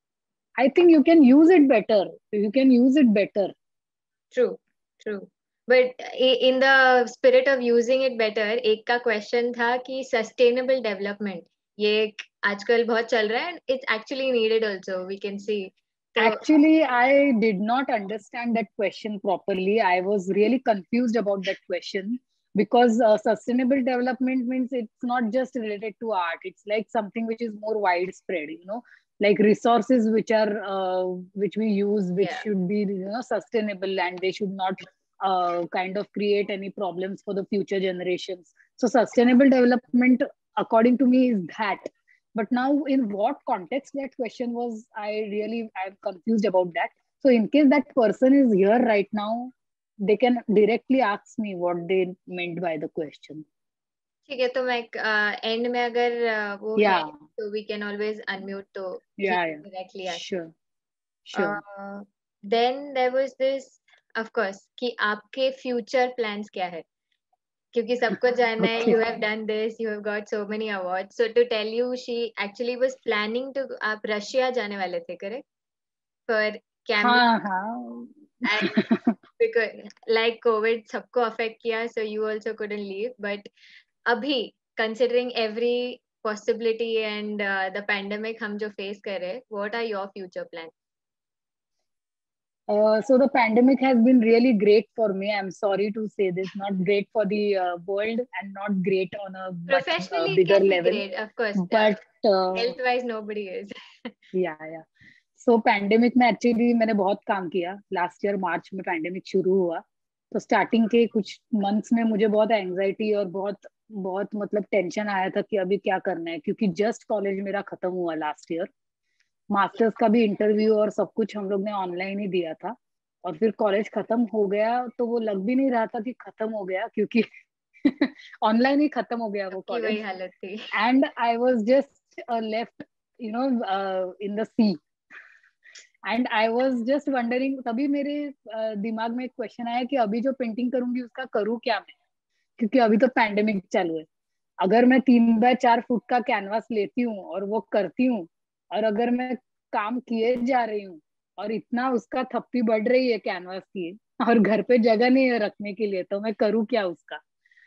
I think you can use it better. You can use it better. True. True. But in the spirit of using it better, एक का question था कि sustainable development ये आजकल बहुत चल रहा है and it's actually needed also. We can see. So, actually, I did not understand that question properly. I was really confused about that question because uh, sustainable development means it's not just related to art. It's like something which is more widespread, you know, like resources which are uh, which we use, which yeah. should be, you know, sustainable, and they should not uh, kind of create any problems for the future generations. So sustainable development, according to me, is that. But now in what context that question was, I really, I'm confused about that. So in case that person is here right now, they can directly ask me what they meant by the question. ठीक है, तो मैं and में अगर uh, वो yeah. है तो we can always unmute तो yeah, yeah. directly ask. Sure. Sure. Uh, then there was this, of course, कि आपके future plans क्या है? क्योंकि सबको जानना है, okay. you have done this, you have got so many awards. So to tell you, she actually was planning to, आप Russia जाने वाले थे, correct? For camera. हाँ हाँ. And because like COVID सबको affect किया, so you also couldn't leave. But अभी considering every possibility and uh, the pandemic हम जो face कर रहे हैं, what are your future plans? Uh, so the pandemic has been really great for me. I'm sorry to say this, not great for the uh, world and not great on a much Professionally, uh, it bigger can be level. great, of course. But uh, health-wise, nobody is. yeah, yeah. So pandemic में actually मैंने बहुत काम किया. Last year March में pandemic शुरू हुआ, तो starting के कुछ मंथ्स में मुझे बहुत एंजाइटी और बहुत बहुत मतलब टेंशन आया था कि अभी क्या करना है, क्योंकि जस्ट कॉलेज मेरा खत्म हुआ लास्ट ईयर. मास्टर्स का भी इंटरव्यू और सब कुछ हम लोग ने ऑनलाइन ही दिया था, और फिर कॉलेज खत्म हो गया तो वो लग भी नहीं रहा था कि खत्म हो गया, क्योंकि ऑनलाइन ही खत्म हो गया वो कॉलेज. वही हालत थी. And I was just uh, left, you know, uh, in the sea. And I was just wondering, तभी मेरे uh, दिमाग में एक क्वेश्चन आया कि अभी जो पेंटिंग करूंगी उसका करूँ क्या मैं, क्योंकि अभी तो पैंडेमिक चालू है. अगर मैं तीन बाय चार फुट का कैनवास लेती हूँ और वो करती हूँ, और अगर मैं काम किए जा रही हूँ और इतना उसका थप्पी बढ़ रही है कैनवास की, और घर पे जगह नहीं है रखने के लिए, तो मैं करूँ क्या उसका.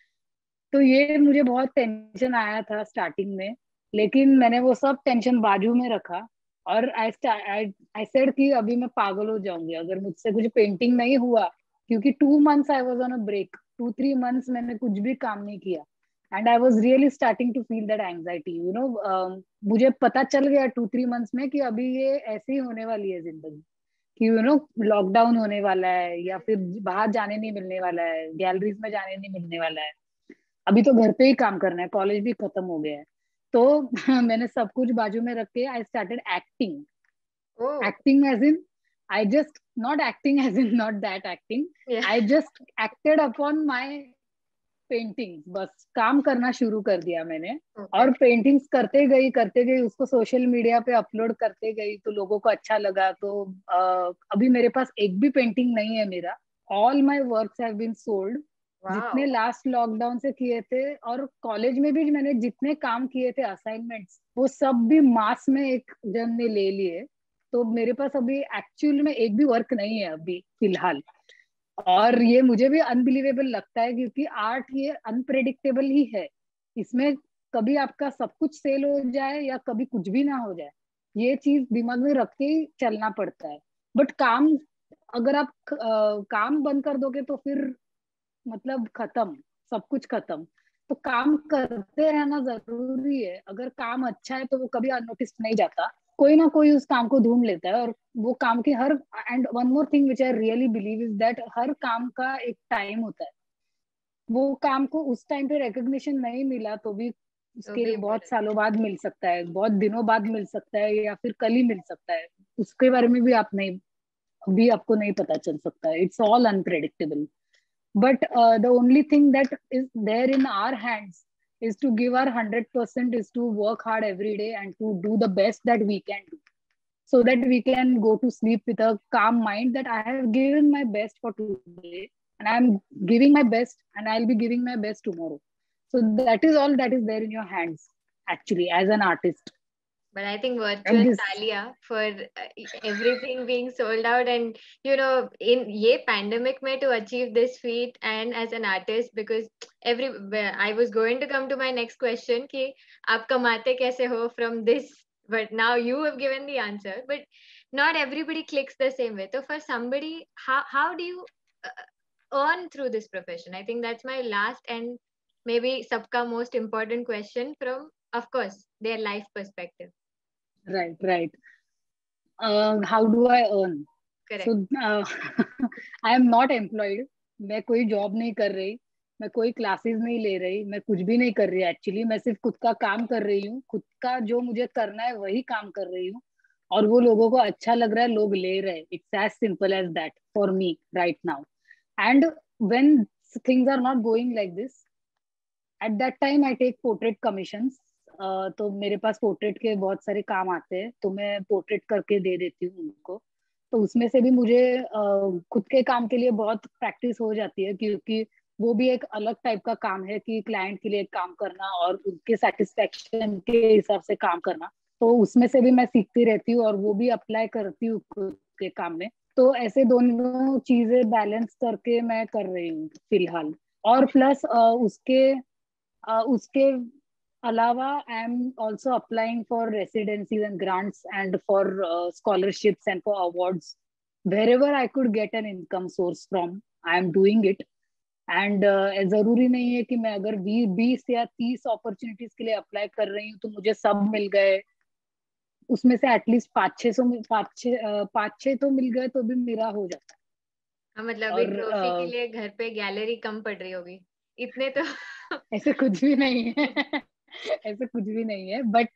तो ये मुझे बहुत टेंशन आया था स्टार्टिंग में, लेकिन मैंने वो सब टेंशन बाजू में रखा. और आई आई सेड कि अभी मैं पागल हो जाऊंगी अगर मुझसे कुछ पेंटिंग नहीं हुआ, क्योंकि two months I was on a break, two three months मैंने कुछ भी काम नहीं किया. And I was really starting to feel that anxiety, you know. मुझे पता चल गया टू थ्री मंथ्स में कि अभी ये ऐसे ही होने वाली है जिंदगी, कि यू नो लॉकडाउन होने वाला है, या फिर बाहर जाने नहीं मिलने वाला है, गैलरीज में जाने नहीं मिलने वाला है. अभी तो घर पे ही काम करना है, कॉलेज भी खत्म हो गया है. तो मैंने सब कुछ बाजू में रख के I started acting. Oh, acting as in, I just not acting as in, not that acting, yeah. I just acted upon my paintings. बस काम करना शुरू कर दिया मैंने, Okay. और पेंटिंग्स करते गई करते गई, उसको सोशल मीडिया पे अपलोड करते गई, तो लोगों को अच्छा लगा. तो uh, अभी मेरे पास एक भी पेंटिंग नहीं है मेरा. All my works have been sold, जितने Wow. लास्ट लॉकडाउन से किए थे, और कॉलेज में भी मैंने जितने काम किए थे असाइनमेंट्स, वो सब भी मास में एक जन ने ले लिए. तो मेरे पास अभी एक्चुअल में एक भी वर्क नहीं है अभी फिलहाल. और ये मुझे भी अनबिलीवेबल लगता है, क्योंकि आर्ट ये अनप्रेडिक्टेबल ही है. इसमें कभी आपका सब कुछ सेल हो जाए या कभी कुछ भी ना हो जाए, ये चीज दिमाग में रख के ही चलना पड़ता है. बट काम, अगर आप अ, काम बंद कर दोगे तो फिर मतलब खत्म, सब कुछ खत्म. तो काम करते रहना जरूरी है. अगर काम अच्छा है तो वो कभी अननोटिस नहीं जाता, कोई ना कोई उस काम को ढूंढ लेता है. और वो काम की हर, and one more thing which I really believe is that हर काम का एक टाइम होता है. वो काम को उस टाइम पे रिकग्निशन नहीं मिला तो भी तो उसके भी बहुत बोले. सालों बाद मिल सकता है, बहुत दिनों बाद मिल सकता है, या फिर कल ही मिल सकता है. उसके बारे में भी आप नहीं, अभी आपको नहीं पता चल सकता है. It's all unpredictable. But uh, the only thing that is there in our hands is to give our one hundred percent, is to work hard every day and to do the best that we can do, so that we can go to sleep with a calm mind that I have given my best for today, and I'm giving my best, and I'll be giving my best tomorrow. So that is all that is there in your hands, actually, as an artist. But I think And virtual this, Thalia for uh, everything being sold out, and you know, in ye pandemic mein to achieve this feat, and as an artist, because every I was going to come to my next question ki aap kamate kaise ho from this, but now you have given the answer. But not everybody clicks the same way. So for somebody, how how do you uh, earn through this profession? I think that's my last and maybe sabka most important question from, of course, their life perspective. right, right. Uh, how do I earn? Correct. So uh, I am not employed. मैं कोई job नहीं कर रही, मैं कोई classes नहीं ले रही, मैं कुछ भी नहीं कर रही एक्चुअली. मैं सिर्फ खुद का काम कर रही हूँ, खुद का जो मुझे करना है वही काम कर रही हूँ, और वो लोगों को अच्छा लग रहा है, लोग ले रहे हैं. It's as simple as that for me right now. And when things are not going like this, at that time I take portrait commissions. तो मेरे पास पोर्ट्रेट के बहुत सारे काम आते हैं, तो मैं पोर्ट्रेट करके दे देती हूँ उनको. तो उसमें से भी मुझे uh, खुद के काम के लिए बहुत प्रैक्टिस हो जाती है, क्योंकि वो भी एक अलग टाइप का काम है कि क्लाइंट के लिए काम करना और उनके सेटिस्फेक्शन के हिसाब से काम करना. तो उसमें से भी मैं सीखती रहती हूँ और वो भी अप्लाई करती हूँ खुद के काम में. तो ऐसे दोनों चीजें बैलेंस करके मैं कर रही हूँ फिलहाल. और प्लस उसके uh, उसके अलावा I am also applying for residencies and grants and for scholarships and for awards. Wherever I could get an income source from, I am doing it. And uh, जरूरी नहीं है कि मैं अगर बीस या तीस अपॉर्चुनिटीज के लिए अप्लाई कर रही हूँ तो मुझे सब मिल गए. उसमें से एटलीस्ट पाँच छह सौ पाँच छह पाँच छह तो मिल गए तो भी मेरा हो जाता हाँ, मतलब है. अभी और ट्रॉफी के uh, लिए घर पे गैलरी कम पड़ रही होगी इतने तो. ऐसे कुछ भी नहीं है. ऐसे कुछ भी नहीं है. But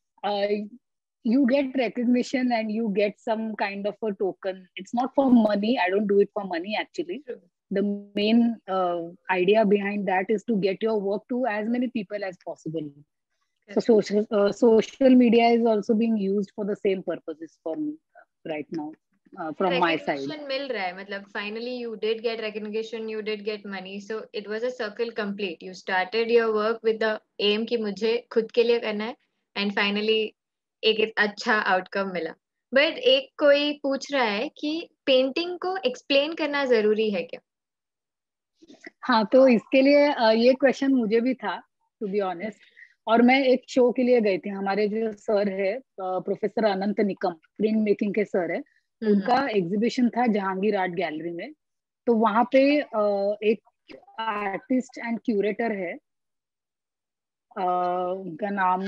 you get recognition and you get some kind of a token. It's not for money. I don't do it for money actually. True. The main uh, idea behind that is to get your work to as many people as possible. So social uh, social media is also being used for the same purposes for me uh, right now uh, from my side. Recognition मिल रहा है, मतलब finally you did get recognition, you did get money, so it was a circle complete. You started your work with the aim कि मुझे खुद के लिए करना है, and finally एक अच्छा outcome मिला. But एक कोई पूछ रहा है कि पेंटिंग को एक्सप्लेन करना जरूरी है क्या? हाँ, तो इसके लिए uh, ये क्वेश्चन मुझे भी था, टू बी ऑनेस्ट. और मैं एक शो के लिए गई थी. हमारे जो सर है professor Anant Nikam, print making के सर है, उनका एग्जीबिशन था जहांगीर आर्ट गैलरी में. तो वहां पे एक आर्टिस्ट एंड क्यूरेटर है, उनका नाम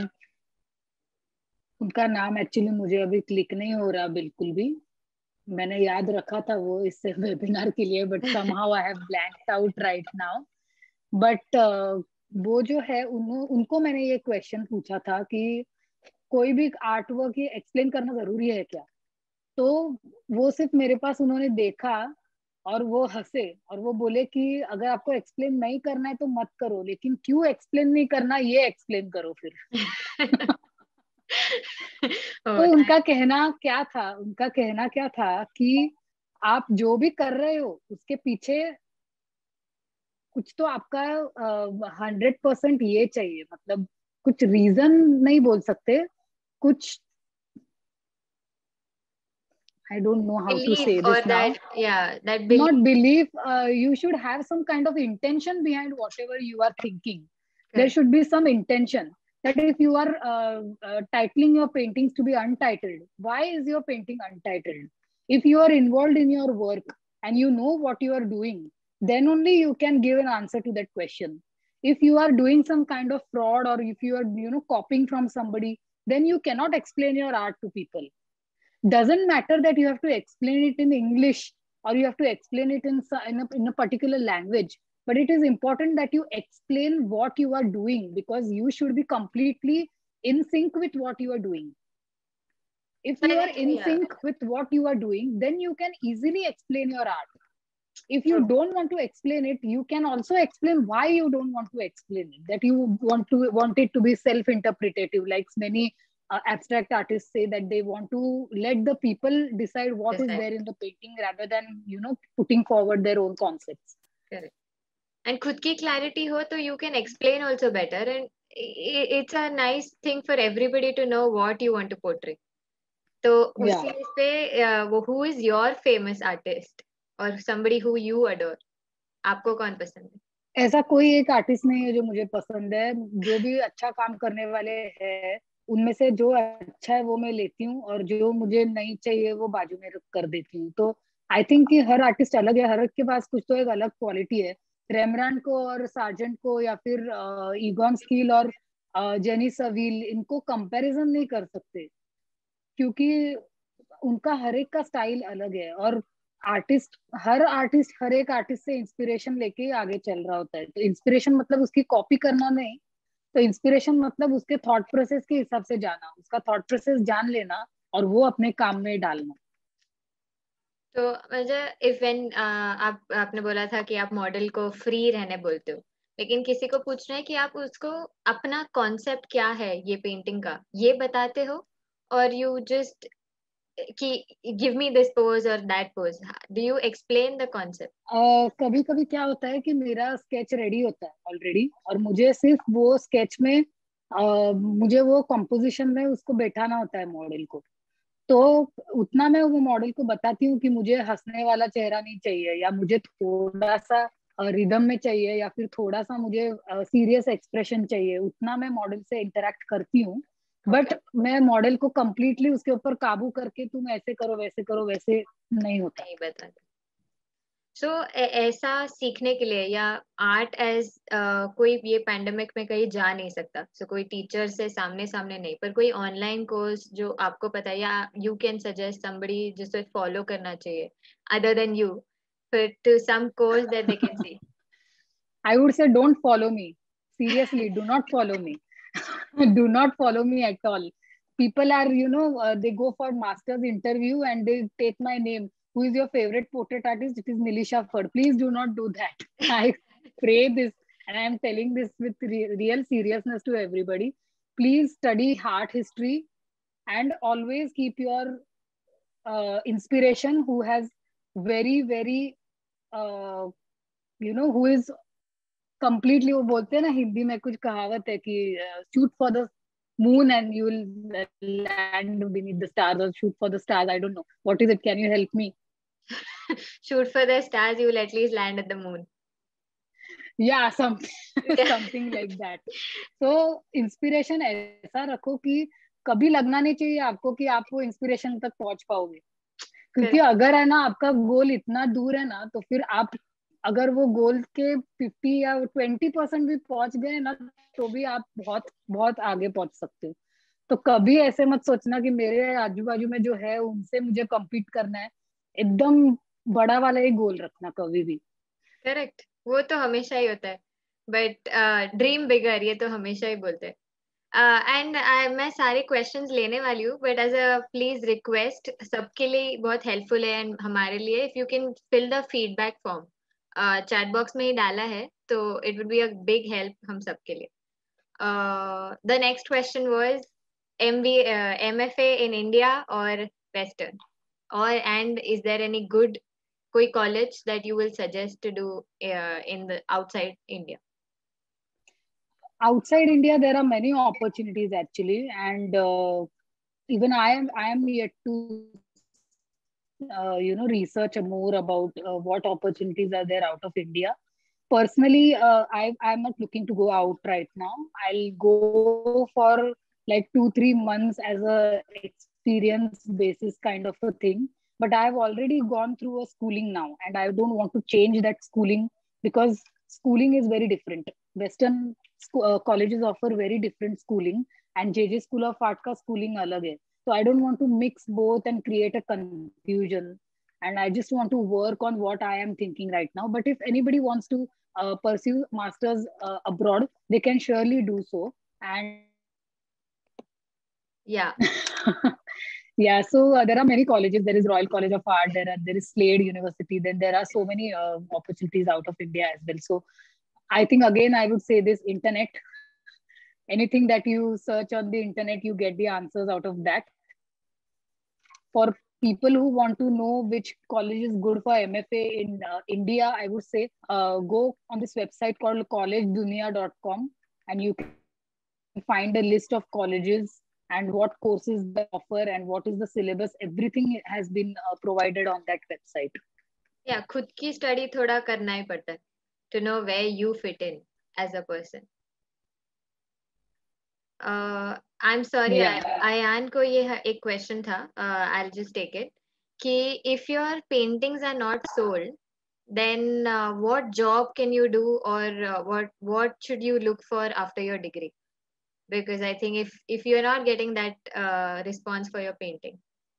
उनका नाम एक्चुअली मुझे अभी क्लिक नहीं हो रहा बिल्कुल भी. मैंने याद रखा था वो इससे वेबिनार के लिए, but somehow I have blanked out right now. But वो जो है उन, उनको मैंने ये क्वेश्चन पूछा था कि कोई भी आर्ट वर्क ये एक्सप्लेन करना जरूरी है क्या. तो वो सिर्फ मेरे पास उन्होंने देखा और वो हंसे और वो बोले कि अगर आपको एक्सप्लेन नहीं करना है तो मत करो, लेकिन क्यों एक्सप्लेन नहीं करना ये एक्सप्लेन करो फिर. तो उनका कहना क्या था उनका कहना क्या था कि आप जो भी कर रहे हो उसके पीछे कुछ तो आपका हंड्रेड परसेंट ये चाहिए, मतलब कुछ रीजन नहीं बोल सकते, कुछ I don't know how to say this now. That, yeah, that belief. Not belief. Uh, you should have some kind of intention behind whatever you are thinking. Correct. There should be some intention. That if you are uh, uh, titling your paintings to be untitled, why is your painting untitled? If you are involved in your work and you know what you are doing, then only you can give an answer to that question. If you are doing some kind of fraud or if you are, you know, copying from somebody, then you cannot explain your art to people. Doesn't matter that you have to explain it in English or you have to explain it in, in, a, in a particular language, but it is important that you explain what you are doing, because you should be completely in sync with what you are doing. If you are in yeah. sync with what you are doing, then you can easily explain your art. If you don't want to explain it, you can also explain why you don't want to explain it, that you want to want it to be self-interpretative, like many Uh, abstract artists say that they want to let the people decide what decide. is there in the painting rather than, you know, putting forward their own concepts. Correct. And खुद की clarity हो तो you can explain also better, and it's a nice thing for everybody to know what you want to portray. तो उसी yeah. पे वो who is your famous artist or somebody who you adore, आपको कौन पसंद है? ऐसा कोई एक आर्टिस्ट नहीं है जो मुझे पसंद है. जो भी अच्छा काम करने वाले हैं उनमें से जो अच्छा है वो मैं लेती हूँ और जो मुझे नहीं चाहिए वो बाजू में कर देती हूँ. तो आई थिंक कि हर आर्टिस्ट अलग है, हर एक के पास कुछ तो एक अलग क्वालिटी है. रेमब्रांड को और सार्जेंट को या फिर इगॉन स्कील और जेनी सवील, इनको कंपैरिजन नहीं कर सकते क्योंकि उनका हर एक का स्टाइल अलग है. और आर्टिस्ट हर आर्टिस्ट हर एक आर्टिस्ट से इंस्पिरेशन लेके आगे चल रहा होता है. तो इंस्पिरेशन मतलब उसकी कॉपी करना नहीं, तो इंस्पिरेशन मतलब उसके थॉट प्रोसेस के हिसाब से जाना, उसका थॉट प्रोसेस जान लेना और वो अपने काम में डालना. तो मुझे इफ व्हेन आप आपने बोला था कि आप मॉडल को फ्री रहने बोलते हो, लेकिन किसी को पूछना है कि आप उसको अपना कॉन्सेप्ट क्या है ये पेंटिंग का ये बताते हो, और यू जस्ट कि गिव मी दिस पोज और that pose, do you explain the concept? कभी कभी क्या होता है कि मेरा स्केच रेडी होता है ऑलरेडी और मुझे सिर्फ वो स्केच में uh, मुझे वो कंपोजिशन में उसको बैठाना होता है मॉडल को. तो उतना मैं वो मॉडल को बताती हूँ कि मुझे हंसने वाला चेहरा नहीं चाहिए, या मुझे थोड़ा सा रिदम में चाहिए, या फिर थोड़ा सा मुझे सीरियस एक्सप्रेशन चाहिए. उतना मैं मॉडल से इंटरेक्ट करती हूँ, बट okay. मैं मॉडल को कंप्लीटली उसके ऊपर काबू करके तुम ऐसे करो वैसे करो वैसे नहीं होता. नहीं बता. सो so, ऐसा सीखने के लिए या आर्ट एज uh, कोई ये पैंडेमिक में कहीं जा नहीं सकता, सो so, कोई टीचर से सामने सामने नहीं, पर कोई ऑनलाइन कोर्स जो आपको पता है या यू कैन सजेस्ट समबडी जिसे फॉलो करना चाहिए अदर देन यू, फिर to some course that they can see. I would say don't follow me, seriously do not follow me. Do not follow me at all. People are, you know, uh, they go for master's interview and they take my name. Who is your favorite portrait artist? It is Nilisha Phad. Please do not do that. I pray this, and I am telling this with re real seriousness to everybody. please study art history and always keep your uh, inspiration who has very very uh, you know who is completely, वो बोलते हैं ना हिंदी में कुछ कहावत है कि shoot for the moon and you will land beneath the stars, or shoot for the stars. I don't know what is it. Can you help me? Shoot for the stars, you will at least land at the moon. Yeah, something something like that. So inspiration ऐसा रखो कि कभी लगना नहीं चाहिए आपको कि आप वो इंस्पिरेशन तक पहुंच पाओगे, क्योंकि Correct. अगर है ना आपका गोल इतना दूर है ना, तो फिर आप अगर वो गोल के फिफ्टी या ट्वेंटी परसेंट भी पहुंच गए ना, तो भी आप बहुत बहुत आगे पहुंच सकते हो. तो कभी ऐसे मत सोचना कि मेरे आजू बाजू में जो है उनसे मुझे compete करना है. एकदम बड़ा वाला ही गोल रखना कभी भी. करेक्ट, वो तो हमेशा ही होता है, बट ड्रीम बिगर, ये तो हमेशा ही बोलते हैं. एंड uh, मैं सारे क्वेश्चंस लेने वाली हूँ, but as a please request, सबके लिए बहुत हेल्पफुल है एंड हमारे लिए, if you can fill the feedback form, chat box में ही डाला है, तो it would be a big help हम सबके लिए. The next question was M B M F A in India और वेस्टर्न, और and is there any good कोई college that you will suggest to do uh, in the outside India? Outside India, there are many opportunities actually, and uh, even I am I am yet to uh, you know research more about uh, what opportunities are there out of India. Personally, uh, I I'm not looking to go out right now. I'll go for like two three months as a experience basis kind of a thing. But I've already gone through a schooling now, and I don't want to change that schooling because schooling is very different. Western sco- uh, colleges offer very different schooling, and J J School of Art ka schooling alag hai. So I don't want to mix both and create a confusion. And I just want to work on what I am thinking right now. But if anybody wants to uh, pursue masters uh, abroad, they can surely do so. And Yeah. yeah, so uh, there are many colleges. There is Royal College of Art. There are there is Slade University. Then there are so many uh, opportunities out of India as well. So I think again I would say this: internet. Anything that you search on the internet, you get the answers out of that. For people who want to know which college is good for M F A in uh, India, I would say uh, go on this website called college dunia dot com, and you can find a list of colleges and what courses they offer and what is the syllabus. Everything has been uh, provided on that website. Yeah, खुद की study थोड़ा करना ही पड़ता है to know where you fit in as a person. uh, I'm sorry, Yeah. Ayan को ये एक question था, uh, I'll just take it, कि if your paintings are not sold, then uh, what job can you do, or uh, what what should you look for after your degree? Because I think if if you're not getting that uh, response for your painting.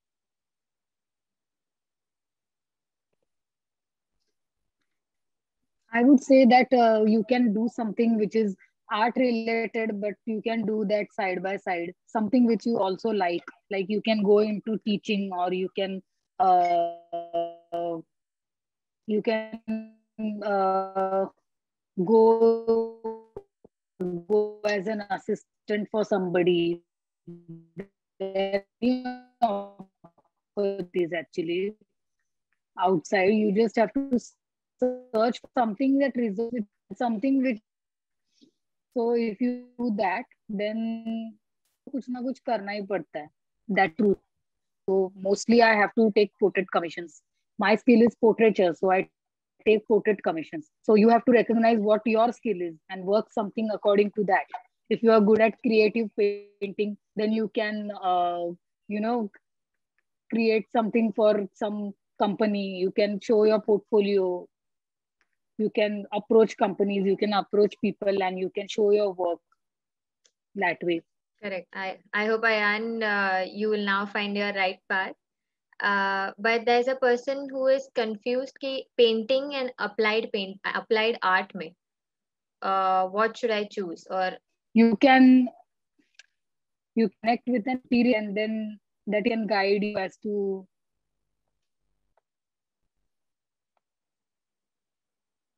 I would say that uh, you can do something which is art related, but you can do that side by side. Something which you also like, like you can go into teaching, or you can uh, you can uh, go go as an assistant for somebody. There are opportunities actually outside. You just have to search for something that results in something which. So if you do that, then कुछ ना कुछ करना ही पड़ता है. That true. So mostly I have to take portrait commissions. My skill is portraiture, so I take portrait commissions. So you have to recognize what your skill is and work something according to that. If you are good at creative painting, then you can, uh, you know, create something for some company. You can show your portfolio. You can approach companies. You can approach people, and you can show your work that way. Correct. I, I hope, Ayan, uh, you will now find your right path. Uh, but there's a person who is confused कि painting and applied paint applied art में uh, what should I choose? Or You can you connect with an experience, and then that can guide you as to.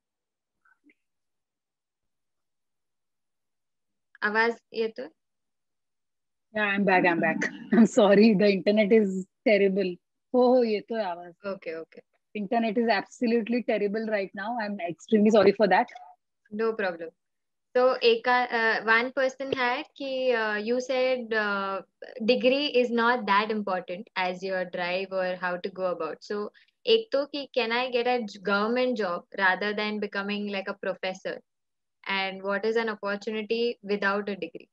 आवाज ये तो Yeah, I'm back. I'm back. I'm sorry. The internet is terrible. Oh, oh, ये तो है आवाज. Okay, okay. Internet is absolutely terrible right now. I'm extremely sorry for that. No problem. So, एक uh, one person had कि uh, you said uh, degree is not that important as your drive or how to go about. So, एक तो कि can I get a j- government job rather than becoming like a professor? And what is an opportunity without a degree?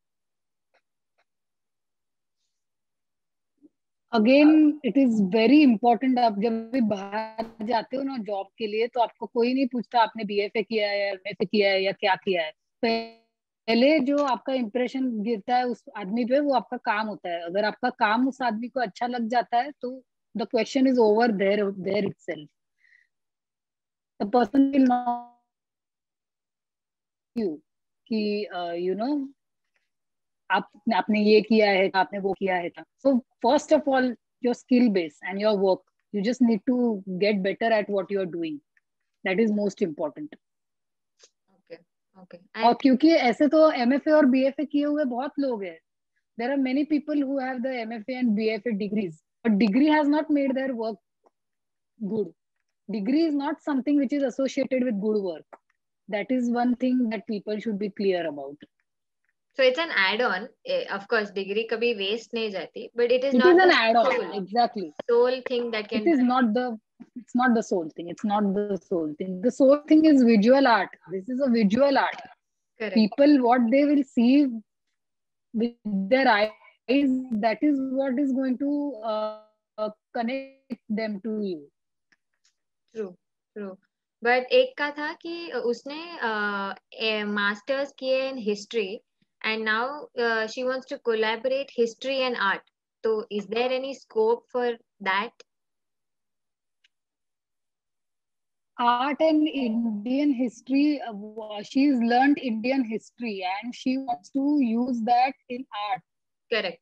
Again it is very important. आप जब भी बाहर जाते हो ना जॉब के लिए, तो आपको कोई नहीं पूछता आपने बीएफए किया है, एमएफए किया है या क्या किया है. पहले जो आपका इंप्रेशन गिरता है उस आदमी पे, वो आपका काम होता है. अगर आपका काम उस आदमी को अच्छा लग जाता है तो the question is over there there itself. The person will not you कि यू नो आप आपने ये किया है, आपने वो किया है. So first of all your skill base and your work, you just need to get better at what you are doing. That is most important. Okay, okay. और And क्योंकि ऐसे तो एमएफए और बीएफए किए हुए बहुत लोग हैं. There are many people who have the M F A and B F A degrees, but degree has not made their work good. Degree is not something which is associated with good work. That is one thing that people should be clear about. so it's an add-on. Eh, Of course, degree कभी waste नहीं जाती, but it is It is not an the add-on, sole exactly. sole thing that It can is drive. not the. It's not the sole thing. It's not the sole thing. The sole thing is visual art. This is a visual art. Correct. People, what they will see with their eyes, that is what is going to uh, connect them to you. True, true. But एक का था कि उसने masters किए in history and now uh, she wants to collaborate history and art. So is there any scope for that? Art and Indian history. Uh, she's learned Indian history and she wants to use that in art. Correct.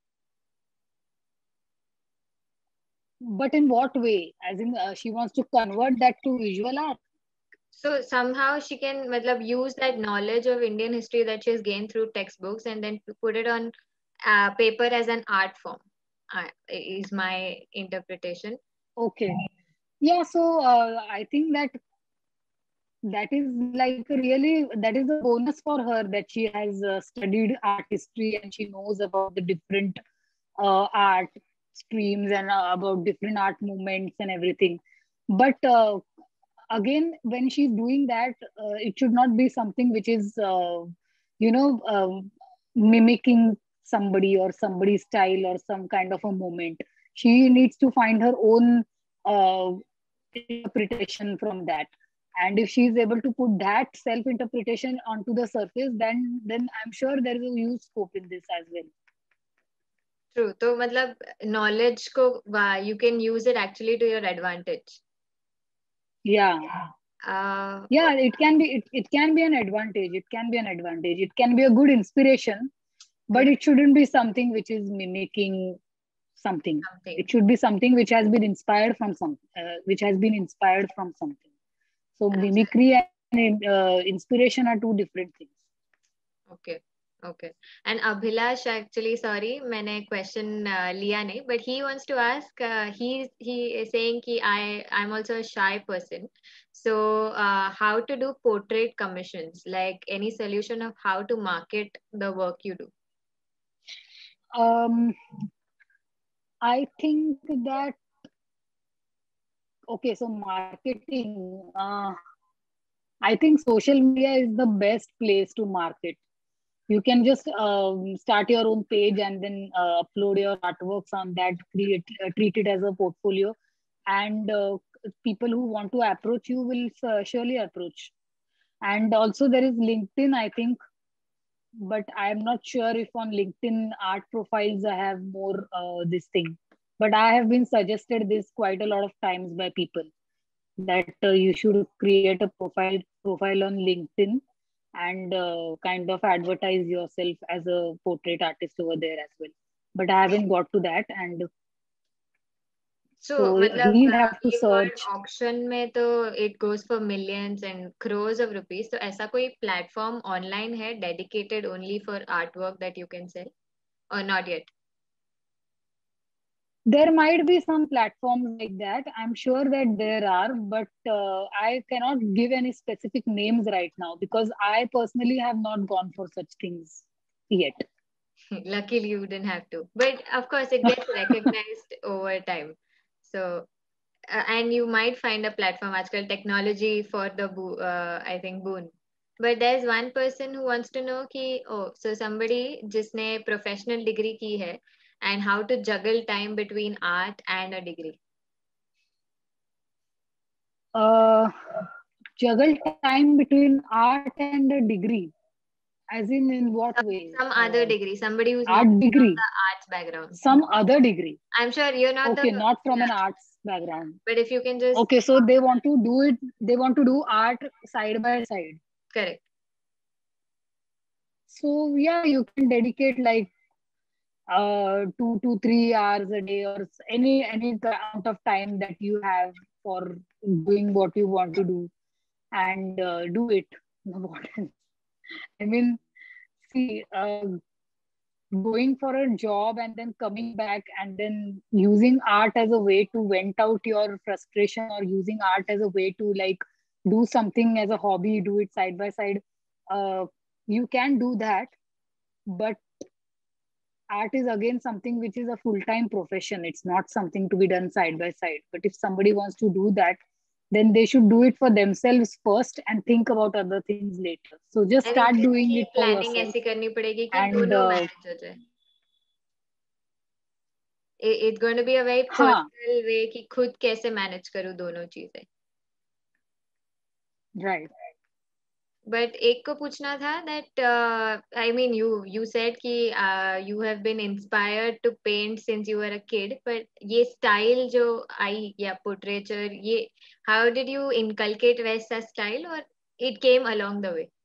But in what way? As in, uh, she wants to convert that to visual art. So somehow she can matlab, use that knowledge of Indian history that she has gained through textbooks and then put it on uh, paper as an art form. Uh, is my interpretation. Okay. Yeah. So uh, I think that that is like really, that is a bonus for her that she has uh, studied art history and she knows about the different uh, art streams and uh, about different art movements and everything. But uh, again, when she's doing that, uh, it should not be something which is uh, you know um, mimicking somebody or somebody's style or some kind of a moment. She needs to find her own uh, interpretation from that. And if she is able to put that self interpretation onto the surface, then then I'm sure there is a huge scope in this as well. True. So matlab, knowledge ko wa- you can use it actually to your advantage. Yeah. Uh, Yeah, it can be it, it can be an advantage. It can be an advantage. It can be a good inspiration, but correct. it shouldn't be something which is mimicking something. Something. It should be something which has been inspired from some uh, which has been inspired from something. So mimicry and uh, inspiration are two different things. Okay. Okay. And Abhilash, actually, sorry, मैंने question uh, लिया नहीं, but he wants to ask. Uh, he he is saying कि I I'm also a shy person. So uh, how to do portrait commissions? Like any solution of how to market the work you do? Um, I think that okay, so marketing. Uh, I think social media is the best place to market. You can just um, start your own page and then uh, upload your artworks on that, create uh, treat it as a portfolio, and uh, people who want to approach you will uh, surely approach. And also there is LinkedIn, I think, but I am not sure if on LinkedIn art profiles I have more uh, this thing. But I have been suggested this quite a lot of times by people that uh, you should create a profile profile on LinkedIn and uh, kind of advertise yourself as a portrait artist over there as well. But I haven't got to that, and So so मतलब he'll uh, have to ये word search. auction में तो it goes for millions and crores of rupees. तो ऐसा कोई platform online है dedicated only for artwork that you can sell? or not yet? There might be some platforms like that. I'm sure that there are, but uh, I cannot give any specific names right now because I personally have not gone for such things yet. Luckily, you didn't have to. But of course, it gets recognized over time. So, uh, and you might find a platform, आजकल technology for the, bo- uh, I think, boon. But there's one person who wants to know कि, oh, so somebody जिसने professional degree की है, and how to juggle time between art and a degree. Uh, juggle time between art and a degree. As in, in what Some, way? some Uh, other degree, somebody who's not art from degree. the arts background. Some other degree. I'm sure you're not Okay, the, not from yeah, an arts background. but if you can just, Okay, so they want to do it, they want to do art side by side. correct. So yeah, you can dedicate like uh two to three hours a day or s- any any amount of time that you have for doing what you want to do and uh, do it. What else? I mean, see, uh, going for a job and then coming back and then using art as a way to vent out your frustration or using art as a way to like do something as a hobby, do it side by side. Uh, you can do that, but art is again something which is a full-time profession. It's not something to be done side by side. But if somebody wants to do that, then they should do it for themselves first and think about other things later. So just I mean, start खुद doing की it for planning yourself. ऐसी करनी पड़ेगी कि And दोनों uh, manage हो जाए. It- It's going to be a very हाँ, personal way कि खुद कैसे मैनेज करूँ दोनों चीजें. right. But एक को पूछना था that uh, I mean you you said कि uh, you have been inspired to paint since you were a kid, but ये style जो आई या portraiture ये how did you inculcate वैसा style or it came along the way?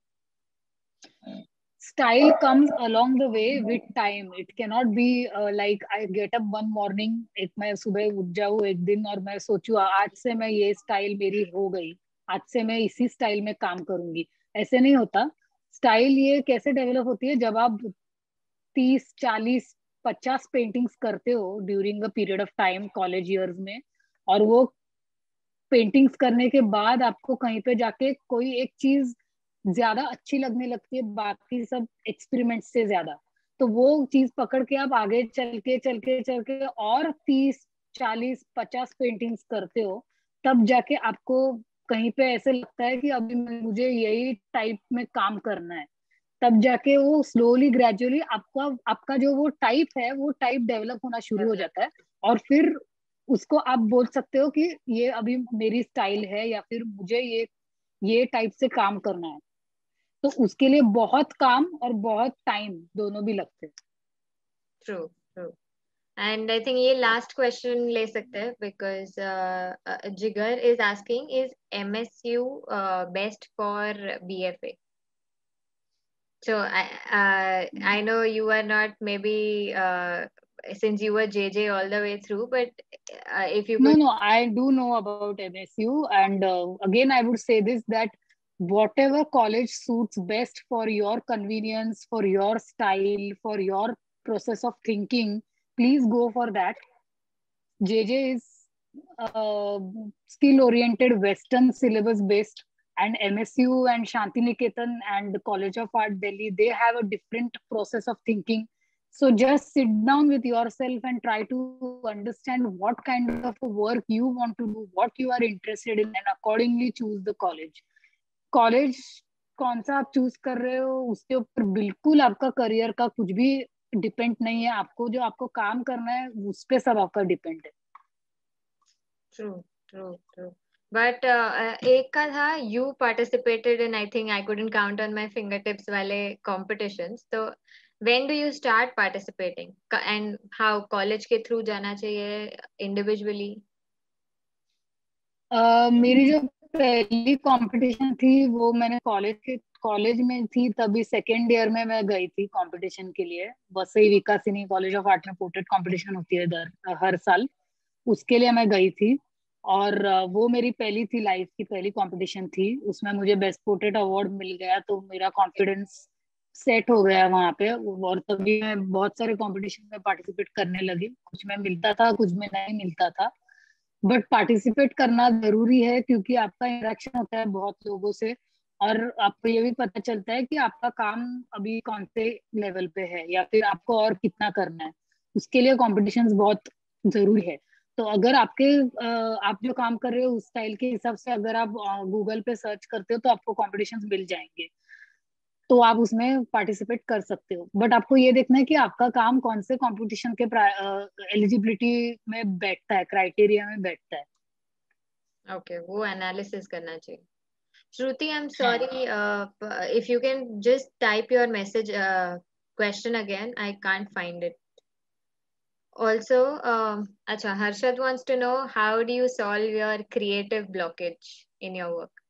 Style comes along the way with time. It cannot be uh, like I get up one morning, एक मैं सुबह उठ जाऊँ एक दिन और मैं सोचूं आज से मैं ये स्टाइल मेरी हो गई, आज से मैं इसी स्टाइल में काम करूंगी. ऐसे नहीं होता. स्टाइल ये कैसे डेवलप होती है जब आप तीस चालीस पचास पेंटिंग्स करते हो during a period of time college years में, और वो पेंटिंग्स करने के बाद आपको कहीं पे जाके कोई एक चीज ज्यादा अच्छी लगने लगती है बाकी सब एक्सपेरिमेंट से ज्यादा, तो वो चीज पकड़ के आप आगे चल के चल के चल के और तीस चालीस पचास पेंटिंग्स करते हो, तब जाके आपको कहीं पे ऐसे लगता है कि अभी मुझे यही टाइप में काम करना है. तब जाके वो स्लोली ग्रेजुअली आपका आपका जो वो टाइप है वो टाइप डेवलप होना शुरू हो Develop. जाता है, और फिर उसको आप बोल सकते हो कि ये अभी मेरी स्टाइल है या फिर मुझे ये ये टाइप से काम करना है. तो उसके लिए बहुत काम और बहुत टाइम दोनों भी लगते हैं. True, true. And I think ये last question ले सकते हैं because uh, uh, Jigar is asking is M S U uh, best for B F A? So I uh, I know you are not maybe uh, since you were J J all the way through, but uh, if you No, could, no, I do know about M S U, and uh, again, I would say this that whatever college suits best for your convenience, for your style, for your process of thinking, please go for that. J J is uh, skill oriented, Western syllabus based, and M S U and Shantiniketan and the College of Art Delhi, they have a different process of thinking. So just sit down with yourself and try to understand what kind of work you want to do, what you are interested in, and accordingly choose the college. College कौन सा आप choose कर रहे हो उसके ऊपर बिल्कुल आपका करियर का कुछ भी डिपेंड नहीं है. आपको जो आपको काम करना है उस पे सब आपका डिपेंड है. true, true, true. But uh, uh, एक का था you participated in I think I couldn't count on my fingertips वाले competitions. So when do you start participating and how college के through जाना चाहिए individually? uh, मेरी जो पहली कंपटीशन थी वो मैंने कॉलेज के कॉलेज में थी, तभी सेकेंड ईयर में मैं गई थी कंपटीशन के लिए. Vasai Vikasini college of art में पोर्ट्रेट कंपटीशन होती है दर हर साल, उसके लिए मैं गई थी. और uh, वो मेरी पहली थी लाइफ की पहली कंपटीशन थी, उसमें मुझे बेस्ट पोर्ट्रेट अवार्ड मिल गया, तो मेरा कॉन्फिडेंस सेट हो गया वहां पे। और तभी मैं बहुत सारे कंपटीशन में पार्टिसिपेट करने लगी। कुछ में मिलता था, कुछ में नहीं मिलता था, बट पार्टिसिपेट करना जरूरी है क्योंकि आपका इंटरेक्शन होता है बहुत लोगों से, और आपको ये भी पता चलता है कि आपका काम अभी कौन से लेवल पे है या फिर आपको और कितना करना है। उसके लिए कॉम्पिटिशन्स बहुत जरूरी है। तो अगर आपके अ, आप जो काम कर रहे हो उस स्टाइल के हिसाब से अगर आप गूगल पे सर्च करते हो तो आपको कॉम्पिटिशन्स मिल जाएंगे, तो आप उसमें पार्टिसिपेट कर सकते हो। बट आपको ये देखना है कि आपका काम कौन से कंपटीशन के एलिजिबिलिटी में बैठता है, क्राइटेरिया में बैठता है। ओके, वो एनालिसिस करना चाहिए। श्रुति, आई एम हाँ। Sorry, if you can just type your message uh, question again, I can't find it. Also, um, acha, Harshad wants to know, how do you solve your creative blockage in your work?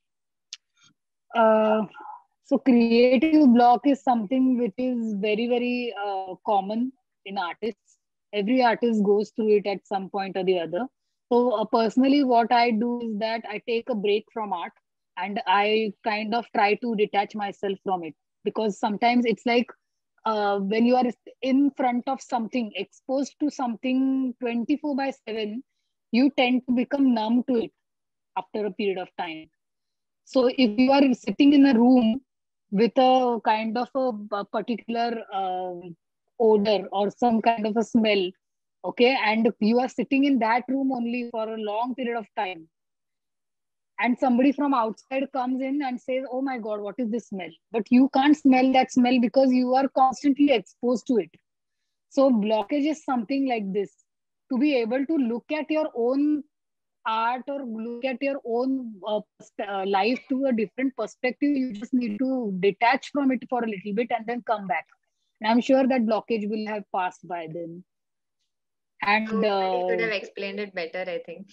Uh, so creative block is something which is very, very uh, common in artists. Every artist goes through it at some point or the other. So uh, personally, what I do is that I take a break from art and I kind of try to detach myself from it, because sometimes it's like uh, when you are in front of something, exposed to something twenty-four by seven, you tend to become numb to it after a period of time. So if you are sitting in a room with a kind of a, a particular um, odor or some kind of a smell, okay, and you are sitting in that room only for a long period of time, and somebody from outside comes in and says, "Oh my God, what is this smell?" But you can't smell that smell because you are constantly exposed to it. So blockage is something like this. To be able to look at your own art or look at your own uh, uh, life to a different perspective, you just need to detach from it for a little bit and then come back. And I'm sure that blockage will have passed by then. And Nobody could uh, have explained it better, I think.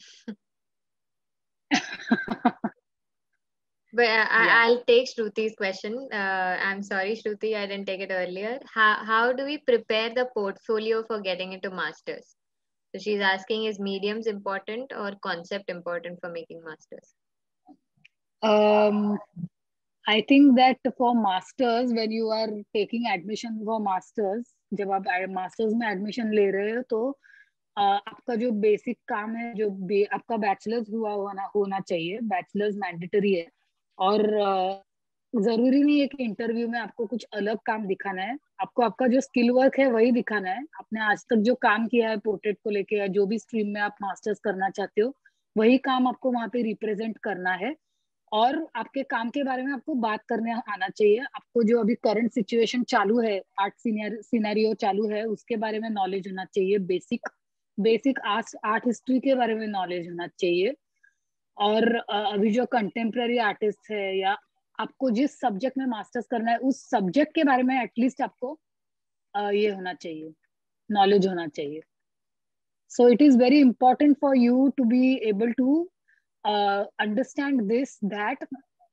But uh, yeah. I, I'll take Shruti's question. Uh, I'm sorry, Shruti, I didn't take it earlier. How, how do we prepare the portfolio for getting into masters? So she's asking, is mediums important or concept important for making masters? Um, I think that for masters, when you are taking admission for masters, जब आप masters में admission ले रहे हो तो uh, आपका जो basic काम है, जो बे, आपका बैचलर्स हुआ होना होना चाहिए। बैचलर्स मैंडेटरी है। और uh, जरूरी नहीं है कि इंटरव्यू में आपको कुछ अलग काम दिखाना है। आपको आपका जो स्किल वर्क है वही दिखाना है। आपने आज तक जो काम किया है पोर्ट्रेट को लेके या जो भी स्ट्रीम में आप मास्टर्स करना चाहते हो, वही काम आपको वहां पे रिप्रेजेंट करना है। और आपके काम के बारे में आपको बात करने आना चाहिए। आपको जो अभी करंट सिचुएशन चालू है, आर्ट सिनेरियो चालू है, उसके बारे में नॉलेज होना चाहिए। Basic basic art art history के बारे में नॉलेज होना चाहिए। और अ, अभी जो कंटेम्प्रेरी आर्टिस्ट है या आपको जिस सब्जेक्ट में मास्टर्स करना है उस सब्जेक्ट के बारे में एटलीस्ट आपको अ, ये होना चाहिए, नॉलेज होना चाहिए। So it is very important for you to be able to understand this, that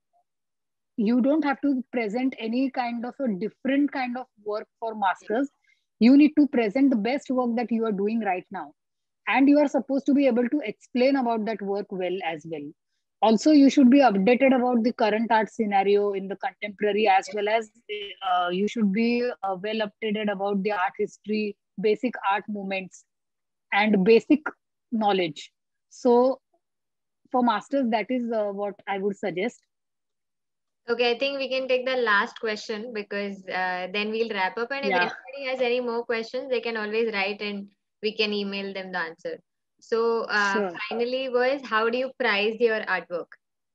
you don't have to present any kind of a different kind of work for masters. You need to present the best work that you are doing right now, and you are supposed to be able to explain about that work well as well. Also, you should be updated about the current art scenario in the contemporary, as well as uh, you should be uh, well updated about the art history, basic art movements, and basic knowledge. So for masters, that is uh, what I would suggest. Okay, I think we can take the last question because uh, then we'll wrap up. And if Yeah, anybody has any more questions, they can always write and we can email them the answer. So, uh, sure. finally, was, how do you price your artwork?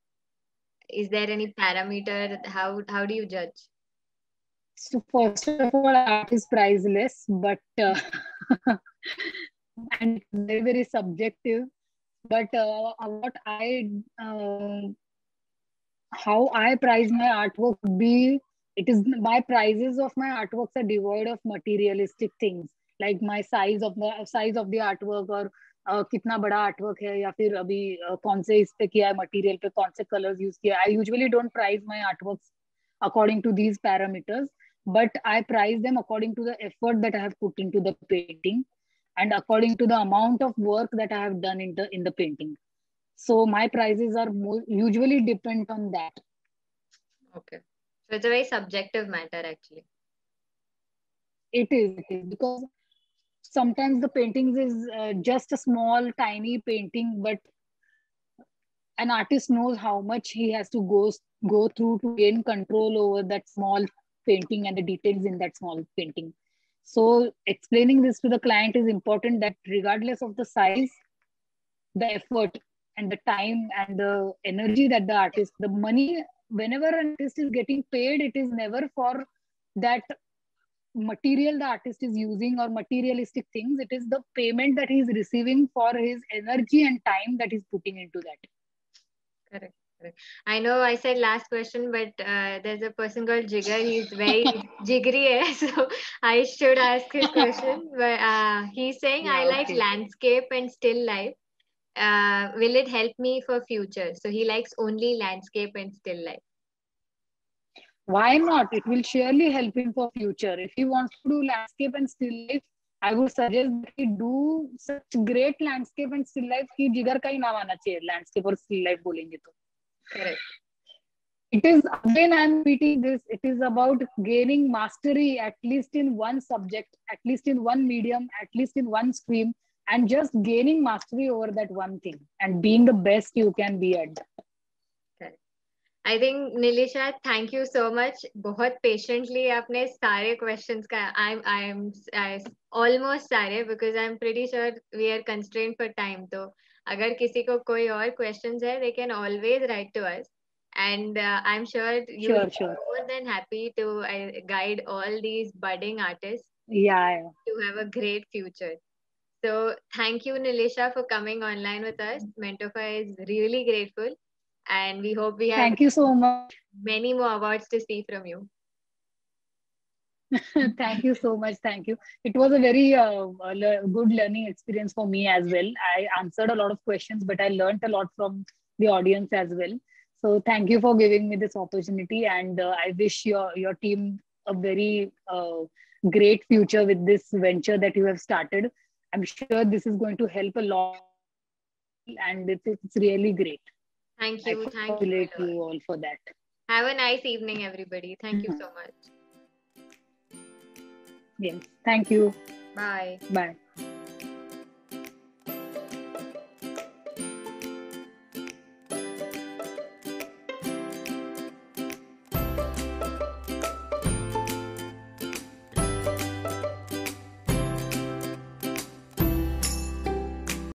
Is there any parameter? How how do you judge? So first of all, art is priceless, but uh, and it's very very subjective. But uh, what I uh, how I price my artwork would be, it is my prices of my artworks are devoid of materialistic things, like my size of the size of the artwork, और uh, कितना बड़ा artwork है या फिर अभी uh, कौन से इस पे किया है, मटेरियल पे कौन से कलर्स यूज किया। I usually don't price my artworks according to these parameters, but I price them according to the effort that I have put into the painting and according to the amount of work that I have done in the in the painting. So my prices are more, usually depend on that. Okay. So it's a very subjective matter, actually. It is, it is because sometimes the paintings is uh, just a small, tiny painting, but an artist knows how much he has to go go through to gain control over that small painting and the details in that small painting. So explaining this to the client is important, that regardless of the size, the effort and the time and the energy that the artist, the money, whenever an artist is getting paid, it is never for that material the artist is using or materialistic things. It is the payment that he is receiving for his energy and time that he's putting into that. Correct. Correct. I know I said last question, but uh, there's a person called Jigar. He's very jiggery, eh? So I should ask his question. But uh, he's saying, Yeah, I like okay. landscape and still life. Uh, will it help me for future? So he likes only landscape and still life. Why not? It will surely help him for future. If he wants to do landscape and still life, I would suggest that he do such great landscape and still life कि जिगर का ही नाम आना चाहिए landscape और still life बोलेंगे तो. Correct. It is, again I am repeating this, it is about gaining mastery at least in one subject, at least in one medium, at least in one stream, and just gaining mastery over that one thing and being the best you can be at that. Correct. I think Nilisha, thank you so much. बहुत patiently आपने सारे questions का I'm I'm I, almost सारे, because I'm pretty sure we are constrained for time. तो अगर किसी को कोई और questions है, they can always write to us. And uh, I'm sure you'll Sure, be sure. more than happy to uh, guide all these budding artists Yeah, yeah. to have a great future. So thank you, Nilisha, for coming online with us. Mentofy is really grateful, and we hope we have Thank you so much. many more awards to see from you. Thank you so much. Thank you. It was a very uh, le- good learning experience for me as well. I answered a lot of questions, but I learned a lot from the audience as well. So thank you for giving me this opportunity, and uh, I wish your your team a very uh, great future with this venture that you have started. I'm sure this is going to help a lot, and it's, it's really great. Thank I you. Thank you congratulate a lot. you all for that. Have a nice evening, everybody. Thank you so much. Yes. Thank you. Bye. Bye.